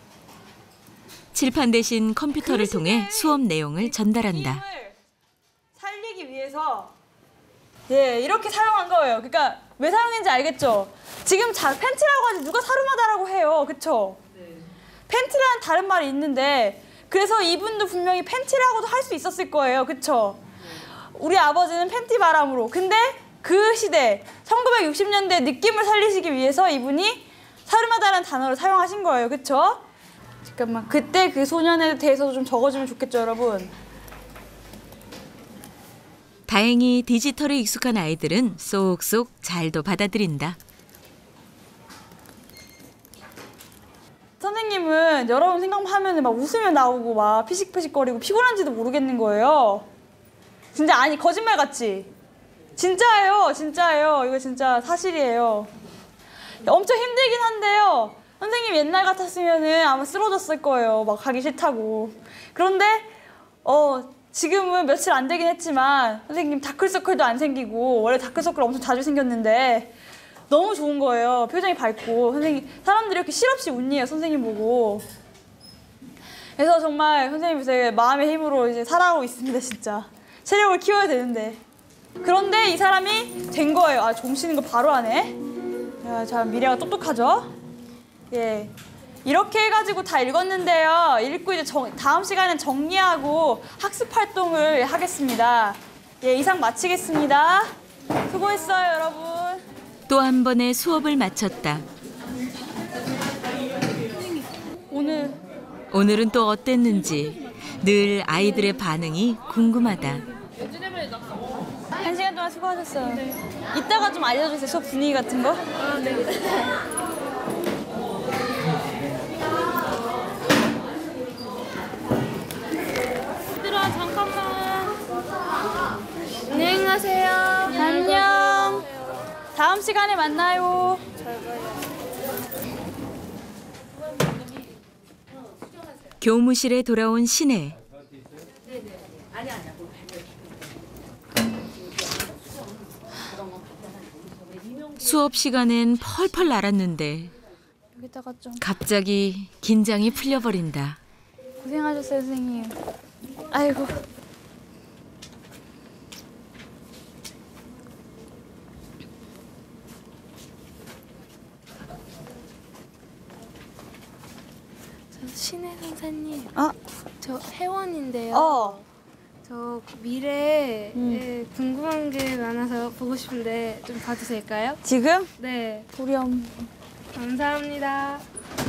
Speaker 3: 칠판 대신 컴퓨터를 통해 수업 내용을 전달한다.
Speaker 12: 살리기 위해서 이렇게 사용한 거예요. 그러니까 왜 사용했는지 알겠죠? 지금 팬티라고 하지 누가 사루마다라고 해요. 그쵸? 팬티라는 다른 말이 있는데 그래서 이분도 분명히 팬티라고도 할 수 있었을 거예요. 그쵸? 우리 아버지는 팬티 바람으로. 근데 그 시대 1960년대 느낌을 살리시기 위해서 이분이 사루마다라는 단어를 사용하신 거예요. 그쵸? 잠깐만, 그때 그 소년에 대해서도 좀 적어주면 좋겠죠, 여러분?
Speaker 3: 다행히 디지털에 익숙한 아이들은 쏙쏙 잘도 받아들인다.
Speaker 12: 선생님은 여러분 생각하면 막 웃으면 나오고 막 피식피식거리고 피곤한지도 모르겠는 거예요. 진짜 아니 거짓말 같지? 진짜예요, 진짜예요. 이거 진짜 사실이에요. 엄청 힘들긴 한데요. 선생님 옛날 같았으면은 아마 쓰러졌을 거예요. 막 가기 싫다고. 그런데 지금은 며칠 안 되긴 했지만 선생님 다크서클도 안 생기고 원래 다크서클 엄청 자주 생겼는데 너무 좋은 거예요. 표정이 밝고 선생님 사람들이 이렇게 실없이 웃니에요. 선생님 보고. 그래서 정말 선생님 요새 마음의 힘으로 이제 살아가고 있습니다. 진짜 체력을 키워야 되는데. 그런데 이 사람이 된 거예요. 아, 종 치는 거 바로 하네. 야, 참 미래가 똑똑하죠? 예. 이렇게 해가지고 다 읽었는데요. 읽고 이제 다음 시간엔 정리하고 학습 활동을 하겠습니다. 예, 이상 마치겠습니다. 수고했어요, 여러분.
Speaker 3: 또 한 번의 수업을 마쳤다. 오늘은 또 어땠는지 늘 아이들의 반응이 궁금하다.
Speaker 12: 1시간 동안 수고하셨어요. 네. 이따가 좀 알려주세요. 수업 분위기 같은 거.
Speaker 18: 아, 네.
Speaker 9: 얘들아, 잠깐만. 안녕히 가세요.
Speaker 12: 안녕. 다음 시간에 만나요.
Speaker 3: 교무실에 돌아온 신혜. 수업 시간엔 펄펄 날았는데
Speaker 12: 여기다가 좀
Speaker 3: 갑자기 긴장이 풀려버린다.
Speaker 12: 고생하셨어요, 선생님. 아이고.
Speaker 9: 저 신혜 선생님.
Speaker 12: 어?
Speaker 9: 저 회원인데요. 저 미래에 궁금한 게 많아서 보고 싶은데 좀 봐도 될까요?
Speaker 12: 지금?
Speaker 9: 네.
Speaker 12: 보렴.
Speaker 9: 감사합니다.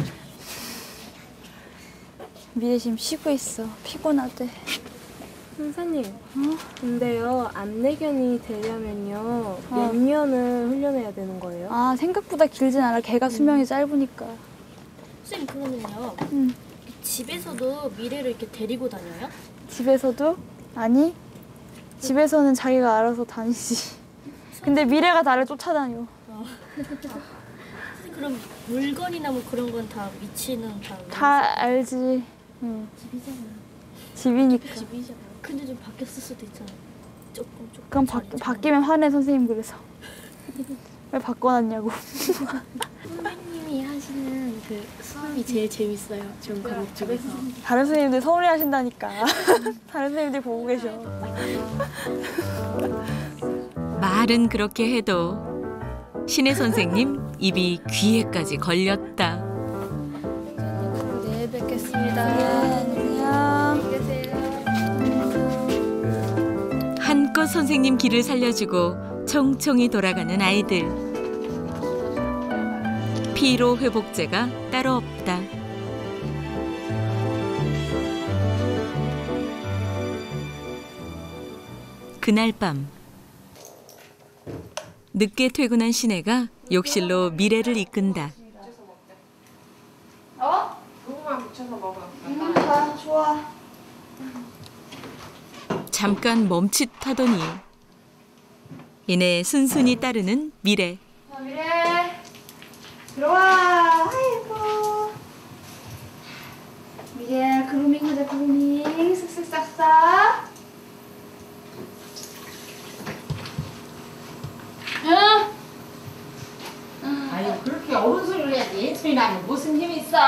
Speaker 12: 미래 지금 쉬고 있어. 피곤하대.
Speaker 9: 선생님. 근데요, 안내견이 되려면요, 몇 년을 훈련해야 되는 거예요?
Speaker 12: 아, 생각보다 길진 않아. 걔가 수명이 짧으니까.
Speaker 18: 선생님, 그러면요. 집에서도 미래를 이렇게 데리고 다녀요?
Speaker 12: 집에서도? 아니. 집에서는 자기가 알아서 다니지. 근데 미래가 나를 쫓아다녀.
Speaker 18: 그럼 물건이나 뭐 그런 건 다 위치는
Speaker 12: 다 알지. 응.
Speaker 18: 집이잖아요.
Speaker 12: 집이니까.
Speaker 18: 집이잖아요. 근데 좀 바뀌었을 수도 있잖아요. 조금.
Speaker 12: 그럼 바뀌면 화내, 선생님. 그래서. 왜 바꿔놨냐고.
Speaker 18: 선생님이 하시는 그 수업이 제일 재밌어요. 전 과목 중에서.
Speaker 12: 다른 선생님들 서운해 하신다니까. 다른 선생님들 보고 계셔.
Speaker 3: 말은 그렇게 해도 신혜 선생님 입이 귀에까지 걸렸다.
Speaker 9: 네, 뵙겠습니다.
Speaker 12: 안녕.
Speaker 9: 계세요.
Speaker 3: 한껏 선생님 길을 살려주고 총총히 돌아가는 아이들. 피로 회복제가 따로 없다. 그날 밤 늦게 퇴근한 신혜가 욕실로 미래를 이끈다.
Speaker 21: 고구마 묻혀서 먹어.
Speaker 12: 좋아.
Speaker 3: 잠깐 멈칫하더니 이내 순순히 따르는 미래.
Speaker 12: 미래. 들어와. 아이고. 미래 그루밍 하자. 그루밍. 쓱쓱 싹싹.
Speaker 1: 해야지. 소리나는 무슨 힘이 있어?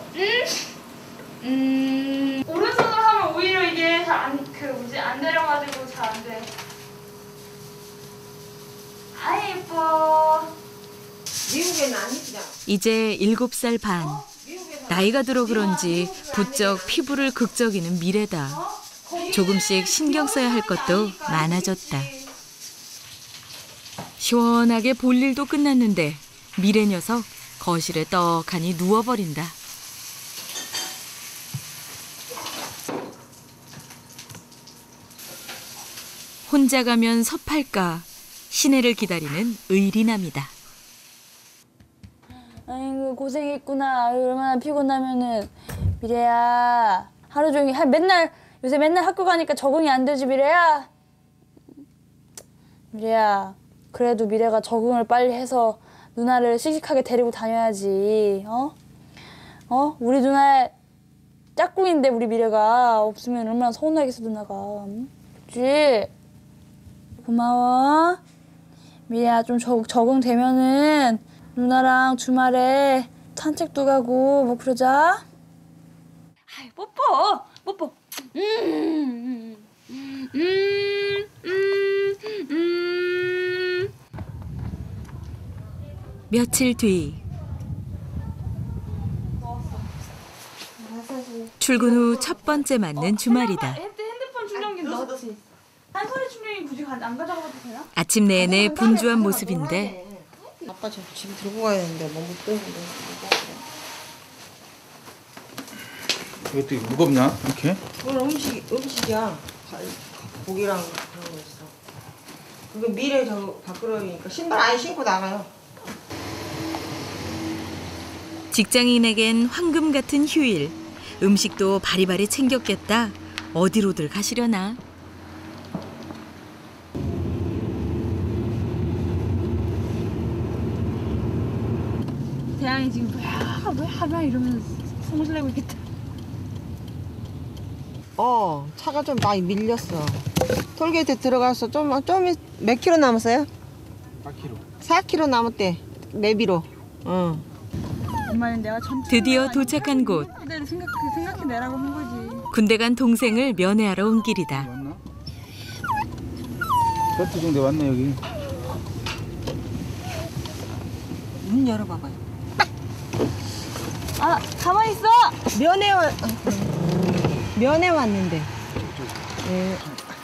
Speaker 12: 오른손으로 하면 오히려 이게 잘 안 내려가지고 잘 안 돼. 아 예뻐.
Speaker 5: 미국에는 안 입히잖아.
Speaker 3: 이제 7살 반. 나이가 들어 그런지 부쩍 피부를 극적이는 미래다. 조금씩 신경 써야 할 것도 많아졌다. 시원하게 볼 일도 끝났는데 미래 녀석 거실에 떡하니 누워버린다. 혼자 가면 섭할까 시내를 기다리는 의리남이다.
Speaker 12: 아이고 고생했구나. 아유, 얼마나 피곤하면은. 미래야 하루 종일 요새 맨날 학교 가니까 적응이 안 되지 미래야. 미래야 그래도 미래가 적응을 빨리 해서 누나를 씩씩하게 데리고 다녀야지. 우리 누나 짝꿍인데 우리 미래가 없으면 얼마나 서운하겠어 누나가. 그치? 고마워. 미래야 좀 적응되면은 누나랑 주말에 산책도 가고 뭐 그러자. 아이 뽀뽀.
Speaker 3: 며칠 뒤 출근 후 첫 번째 맞는 주말이다.
Speaker 12: 핸드폰 충전기 넣었지. 한 소리 충전기 굳이 안 가져가도 되나?
Speaker 3: 아침 내내 분주한 모습인데
Speaker 5: 아빠 저 집에 들고 가야 되는데 뭐 못 들고
Speaker 7: 이것도 무겁냐? 이렇게?
Speaker 5: 그건 음식이야. 고기랑 그런 거 있어. 그게 미래 저 밥그릇이니까 신발 안 신고 나가요.
Speaker 3: 직장인에겐 황금 같은 휴일. 음식도 바리바리 챙겼겠다. 어디로들 가시려나?
Speaker 12: 대양이 지금 뭐야 이러면서 손을 내고 있겠다.
Speaker 5: 차가 좀 많이 밀렸어. 톨게이트 들어가서 좀 몇 킬로 남았어요?
Speaker 7: 4km.
Speaker 5: 4킬로 남았대. 내비로.
Speaker 12: 엄마는 내가
Speaker 3: 드디어 도착한 곳.
Speaker 12: 그대로 생각해내라고 한 거지.
Speaker 3: 군대 간 동생을 면회하러 온 길이다.
Speaker 7: 몇 정도 왔네 여기.
Speaker 5: 문 열어봐봐요.
Speaker 12: 아 가만히 있어.
Speaker 5: 면회 왔는데. 네.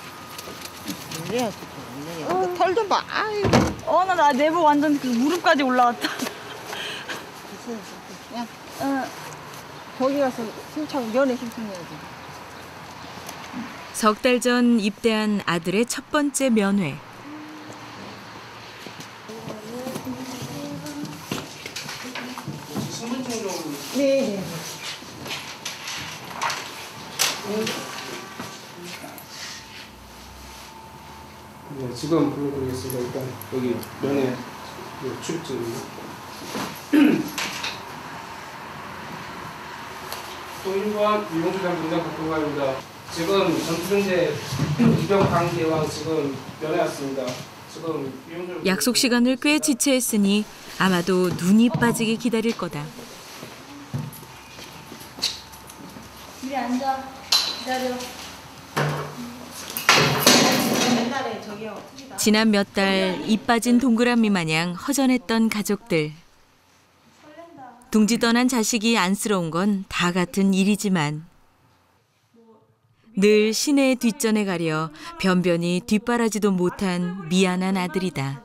Speaker 5: 털 좀 봐. 아이고.
Speaker 12: 나 내복 완전 그 무릎까지 올라왔다.
Speaker 5: 야, 거기 가서 면회 신청해야지.
Speaker 3: 석 달 전 입대한 아들의 첫 번째 면회.
Speaker 5: 네.
Speaker 22: 네, 지금 불러드리겠습니다. 일단 여기 면회 출입증입니다. 동일관 유용수장 분장 박동관입니다. 지금 전투중대 이병 강대왕 지금 면회 왔습니다. 지금 유용수
Speaker 3: 약속 시간을 꽤 지체했으니 아마도 눈이 빠지게 기다릴 거다.
Speaker 12: 이리 앉아. 기다려.
Speaker 5: 옛날에 저기요.
Speaker 3: 지난 몇 달 입 빠진 동그라미 마냥 허전했던 가족들. 둥지 떠난 자식이 안쓰러운 건 다 같은 일이지만 늘 시내의 뒷전에 가려 변변히 뒷바라지도 못한 미안한 아들이다.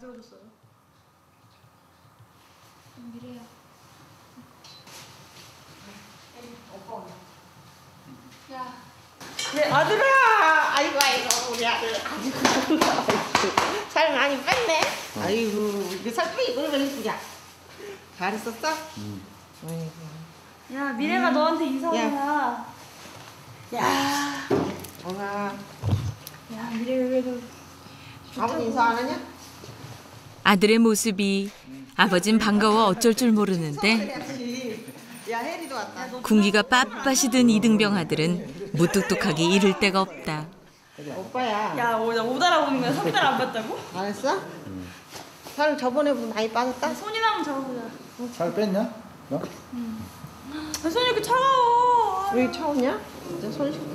Speaker 5: 네, 아들아! 아이고 우리 아들 아주 살 많이 뺐네. 아이고 이게 살 빼기 얼마나 이쁘냐. 잘 있었어? 아이고.
Speaker 12: 야 미래가 너한테 인사하냐. 야. 야 미래가 그래도
Speaker 5: 아버지 인사 안 하냐?
Speaker 3: 아들의 모습이 아버진 반가워 어쩔 줄 모르는데
Speaker 5: 야 혜리도 왔다.
Speaker 3: 군기가 빳빳이 든 이등병 아들은 무뚝뚝하게 이를 데가 없다.
Speaker 5: 오빠야.
Speaker 12: 야, 못 알아보는 거야? 3달 안 봤다고?
Speaker 5: 안 했어? 살 저번에보다 많이 빠졌다?
Speaker 12: 손이나 한번 잡아보자.
Speaker 7: 살 뺐냐?
Speaker 12: 손이 이렇게 차가워.
Speaker 5: 왜 차오냐? 진짜 손 씻고.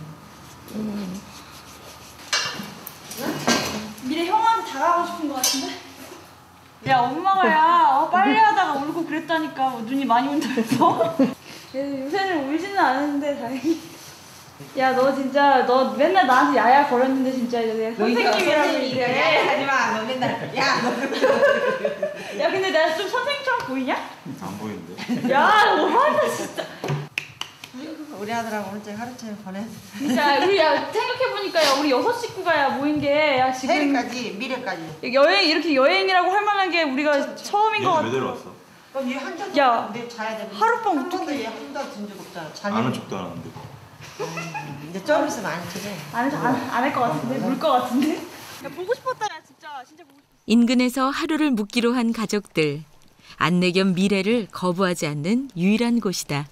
Speaker 12: 미래 형한테 다가가고 싶은 것 같은데? 야 엄마가 야 빨리 하다가 울고 그랬다니까 눈이 많이 온다면서. 요새는 울지는 않았는데 다행히. 야 너 진짜 너 맨날 나한테 야야 거렸는데 진짜 이제 선생님이라고 이제
Speaker 5: 하지마 너 맨날 야 너.
Speaker 12: 야 근데 내가 좀 선생님처럼 보이냐?
Speaker 4: 안 보이는데.
Speaker 12: 야 너무한다 진짜.
Speaker 5: 우리 아들하고 혼자 하루 종일 보내.
Speaker 12: 진짜 우리 야 생각해보니까 야 우리 6 식구가 야 모인 게 야 지금
Speaker 5: 해리까지 미래까지.
Speaker 12: 여행 이렇게 여행이라고 할 만한 게 우리가 처음인 것 같아.
Speaker 4: 왜 데려왔어?
Speaker 5: 그럼 얘 한잔
Speaker 12: 야,
Speaker 5: 내 자야 되는데
Speaker 12: 하룻밤
Speaker 5: 한 번도
Speaker 12: 어떡해.
Speaker 5: 얘 한 번도 든 적 없잖아.
Speaker 4: 아는 척도 안 하는데.
Speaker 5: 이제 좀 있으면 안 되네.
Speaker 12: 안할 것 같은데 물 것 같은데. 야 보고 싶었다 야 진짜 보고 싶었다.
Speaker 3: 인근에서 하루를 묵기로 한 가족들. 안내 겸 미래를 거부하지 않는 유일한 곳이다.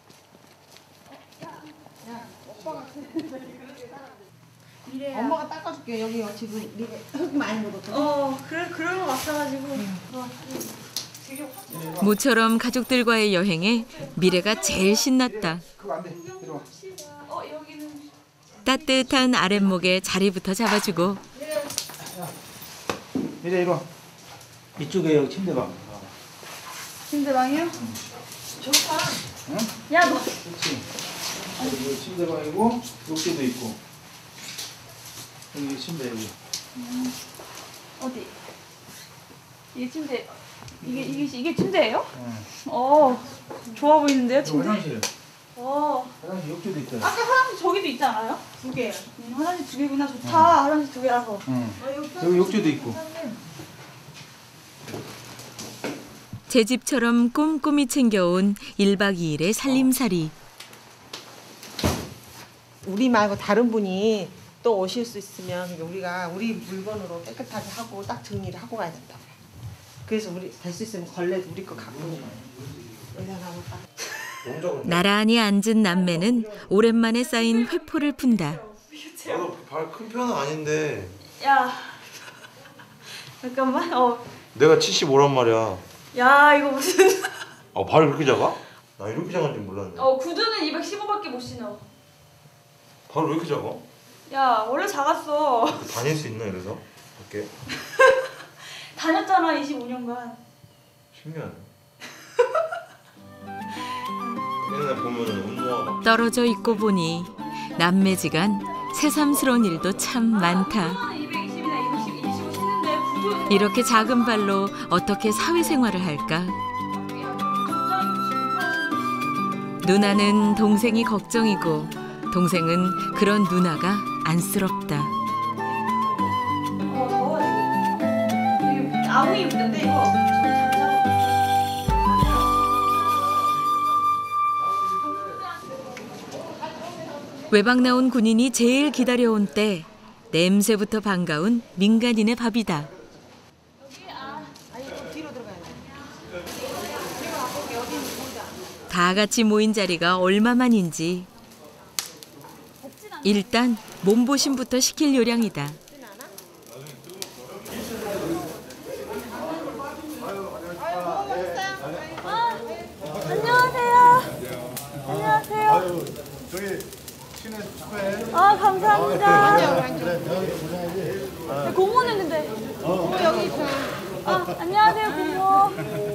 Speaker 12: 미래야.
Speaker 5: 엄마가 닦아줄게. 여기 지금 미래 흙 많이 묻었거든.
Speaker 12: 그런 거 같아가지고.
Speaker 3: 모처럼 가족들과의 여행에 미래가 제일 신났다.
Speaker 7: 그거 안 돼. 이리 와.
Speaker 3: 따뜻한 아랫목에 자리부터 잡아주고
Speaker 7: 미래 이리 와. 이쪽에 여기 침대방.
Speaker 12: 침대방이요?
Speaker 5: 좋다.
Speaker 7: 응?
Speaker 12: 야 너.
Speaker 7: 그렇지. 여기 침대방이고 욕조도 있고. 여기 침대 여기.
Speaker 12: 어디? 이게 침대. 이게 침대예요?
Speaker 7: 응.
Speaker 12: 좋아 보이는데요,
Speaker 7: 여기
Speaker 12: 침대?
Speaker 7: 화장실. 화장실 욕조도 있잖아.
Speaker 12: 아까 화장실 저기도 있지 않아요? 2개. 화장실 2개구나. 좋다. 화장실 2개라서.
Speaker 7: 응. 여기 욕조도 있고.
Speaker 3: 제 집처럼 꼼꼼히 챙겨온 1박 2일의 살림살이.
Speaker 5: 우리 말고 다른 분이 또 오실 수 있으면 우리가 우리 물건으로 깨끗하게 하고 딱 정리를 하고 가야 된다고. 그래서 우리 될 수 있으면 걸레도 우리 거 갖고 의상하고 딱.
Speaker 3: 나란히 앉은 남매는 오랜만에 쌓인 회포를 푼다.
Speaker 4: 나도 발 큰 편은 아닌데.
Speaker 12: 야. 잠깐만.
Speaker 4: 내가 75란 말이야.
Speaker 12: 야, 이거 무슨.
Speaker 4: 발이 그렇게 작아? 나 이렇게 작은 줄 몰랐네.
Speaker 12: 구두는 215밖에 못 신어.
Speaker 4: 발 왜 이렇게 작아?
Speaker 12: 야, 원래 작았어.
Speaker 4: 다닐 수 있나 이래서? 밖에?
Speaker 12: 다녔잖아, 25년간.
Speaker 4: 신기하네. 옛날 보면은 운동화가
Speaker 3: 떨어져 있고 보니 남매지간 새삼스러운 일도 참 많다.
Speaker 12: 220이나 225 신는데 구두.
Speaker 3: 이렇게 작은 발로 어떻게 사회생활을 할까? 누나는 동생이 걱정이고 동생은 그런 누나가 안쓰럽다.
Speaker 12: 아무 이유 없는데 이거.
Speaker 3: 외박 나온 군인이 제일 기다려온 때 냄새부터 반가운 민간인의 밥이다. 다 같이 모인 자리가 얼마만인지 일단 몸보신부터 시킬 요량이다.
Speaker 12: 안녕하세요. 안녕하세요.
Speaker 2: 저기 신혜 축하해.
Speaker 12: 감사합니다. 고모 했는데.
Speaker 2: 여기
Speaker 12: 있어. 안녕하세요, 고모.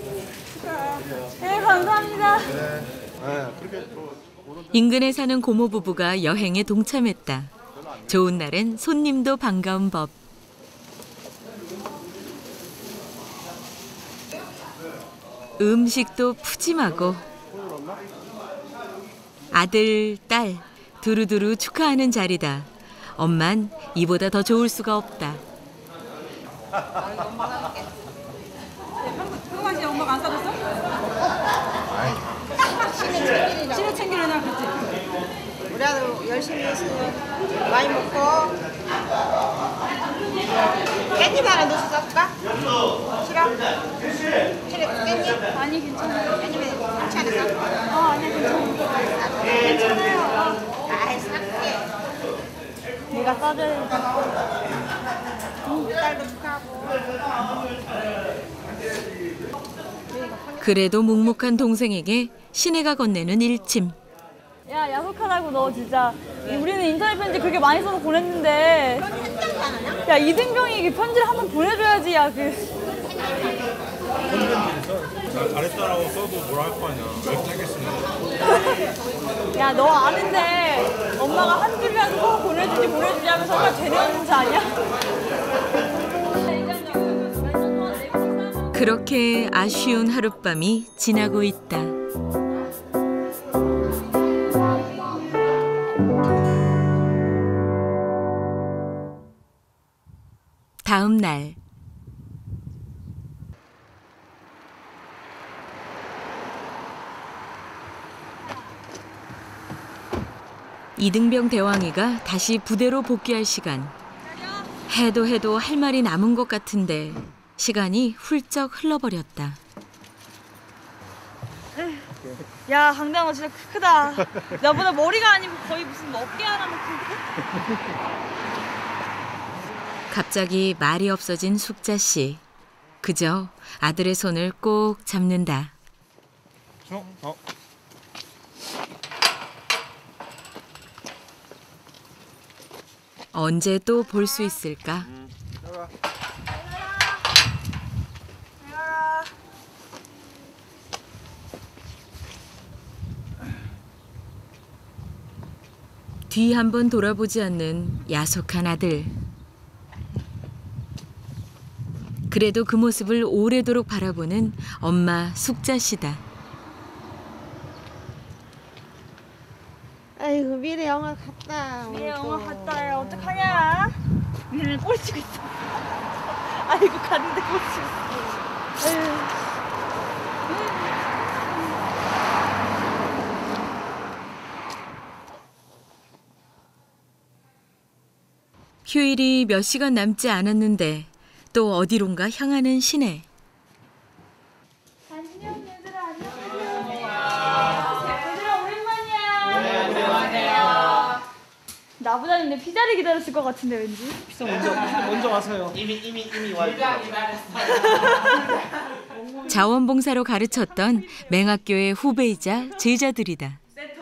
Speaker 12: 네, 감사합니다.
Speaker 2: 그렇게 또
Speaker 3: 인근에 사는 고모 부부가 여행에 동참했다. 좋은 날엔 손님도 반가운 법. 음식도 푸짐하고 아들, 딸 두루두루 축하하는 자리다. 엄만 이보다 더 좋을 수가 없다.
Speaker 12: 평상시에 엄마가 안 싸줬어? 신혜 챙기는 날 그치?
Speaker 5: 우리 아들 열심히 했으면 많이 먹고 깻잎 하나 넣어서 쌀까? 싫어? 깻잎?
Speaker 12: 아니 괜찮아요.
Speaker 5: 깻잎에 상치 안에 쌀까?
Speaker 12: 아니 괜찮아요.
Speaker 5: 괜찮아요. 아이 쌀게.
Speaker 12: 내가 싸줘야
Speaker 5: 딸도 축하하고.
Speaker 3: 그래도 묵묵한 동생에게 신혜가 건네는 일침.
Speaker 12: 야, 야속하다고 너 진짜. 우리는 인터넷 편지 그렇게 많이 써서 보냈는데. 야, 이등병이 편지를 한번 보내줘야지. 야,
Speaker 2: 잘했다라고 써도 뭐라 할 거 아니야. 왜 짜겠습니까?
Speaker 12: 야, 너 아는데 엄마가 한 줄이라도 꼭 보내주지 하면 정말 되는 자 아니야?
Speaker 3: 그렇게 아쉬운 하룻밤이 지나고 있다. 다음 날. 이등병 대왕이가 다시 부대로 복귀할 시간. 해도 할 말이 남은 것 같은데 시간이 훌쩍 흘러버렸다.
Speaker 12: 야, 강대아 너 진짜 크다. 나보다 머리가 아니고 거의 무슨 어깨 하나만 크고.
Speaker 3: 갑자기 말이 없어진 숙자 씨. 그저 아들의 손을 꼭 잡는다. 언제 또 볼 수 있을까? 뒤 한번 돌아보지 않는 야속한 아들. 그래도 그 모습을 오래도록 바라보는 엄마 숙자 씨다.
Speaker 5: 아이고 미래 영화 갔다.
Speaker 12: 미래 영화 갔다. 야, 어떡하냐? 미래는 꼴찌고 있어. 아이고 갔는데 꼴찌고 있어.
Speaker 3: 휴일이 몇 시간 남지 않았는데 또 어디론가 향하는 신혜.
Speaker 12: 안녕 얘들아. 얘들아 오랜만이야.
Speaker 6: 네, 안녕하세요.
Speaker 12: 나보다는 내 피자를 기다렸을 것 같은데 왠지.
Speaker 6: 피자 먼저 와서요. 이미 와 있어.
Speaker 3: 자원봉사로 가르쳤던 맹학교의 후배이자 제자들이다.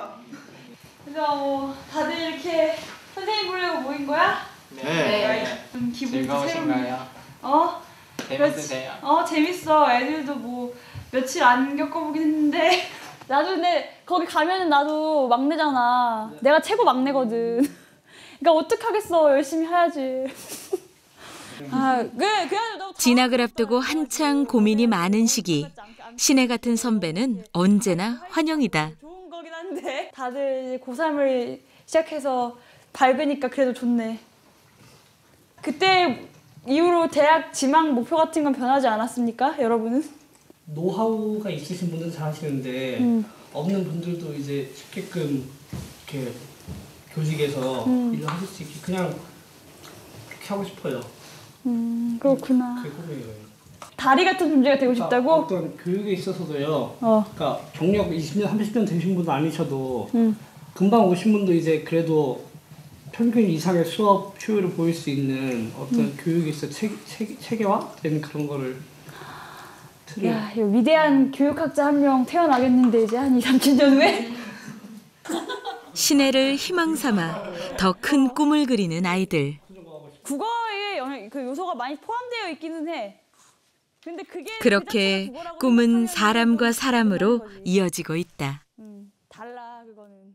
Speaker 12: 그래서 다들 이렇게 선생님 보려고 모인 거야?
Speaker 6: 네.
Speaker 12: 기분이
Speaker 6: 즐거우신가요?
Speaker 12: 재밌으세요? 재밌어. 애들도 뭐 며칠 안 겪어보긴 했는데 나도 근데 거기 가면은 나도 막내잖아. 내가 최고 막내거든. 그러니까 어떡하겠어. 열심히 해야지.
Speaker 3: 진학을 앞두고 한창 고민이 많은 시기. 신혜 같은 선배는 언제나 환영이다.
Speaker 12: 좋은 거긴 한데 다들 이제 고3을 시작해서 밝으니까 그래도 좋네. 그때 이후로 대학 지망 목표 같은 건 변하지 않았습니까? 여러분은?
Speaker 8: 노하우가 있으신 분들은 잘하시는데 없는 분들도 이제 쉽게끔 이렇게 교직에서 일을 하실 수 있게 그냥 그렇게 하고 싶어요.
Speaker 12: 그렇구나.
Speaker 8: 그게 꿈이에요.
Speaker 12: 다리 같은 존재가 되고 싶다고?
Speaker 8: 어떤 교육에 있어서도요. 그러니까 경력 20년, 30년 되신 분도 아니셔도 금방 오신 분도 이제 그래도 평균 이상의 수업 효율을 보일 수 있는 어떤 교육에 있어 체계화된 그런 거를
Speaker 12: 야, 이 위대한 교육학자 한 명 태어나겠는데 이제 한 2, 30년 후에?
Speaker 3: 신혜를 희망 삼아 더 큰 꿈을 그리는 아이들.
Speaker 12: 국어에 그 요소가 많이 포함되어 있기는 해. 근데 그게
Speaker 3: 그렇게 꿈은 사람과 사람으로 이어지고 있다.
Speaker 12: 달라 그거는.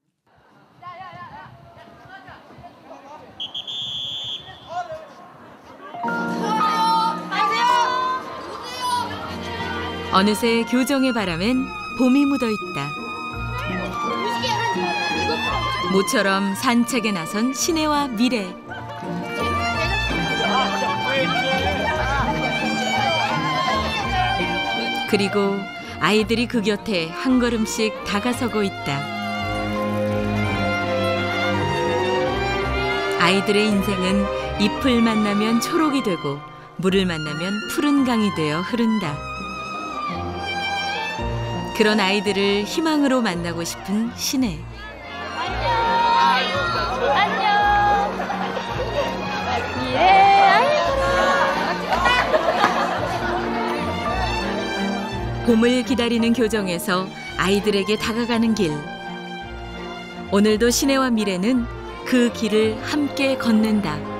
Speaker 3: 어느새 교정의 바람엔 봄이 묻어 있다. 모처럼 산책에 나선 신혜와 미래. 그리고 아이들이 그 곁에 한 걸음씩 다가서고 있다. 아이들의 인생은 잎을 만나면 초록이 되고 물을 만나면 푸른 강이 되어 흐른다. 그런 아이들을 희망으로 만나고 싶은 신혜.
Speaker 12: 안녕. 미래.
Speaker 3: 봄 봄을 기다리는 교정에서 아이들에게 다가가는 길. 오늘도 신혜와 미래는 그 길을 함께 걷는다.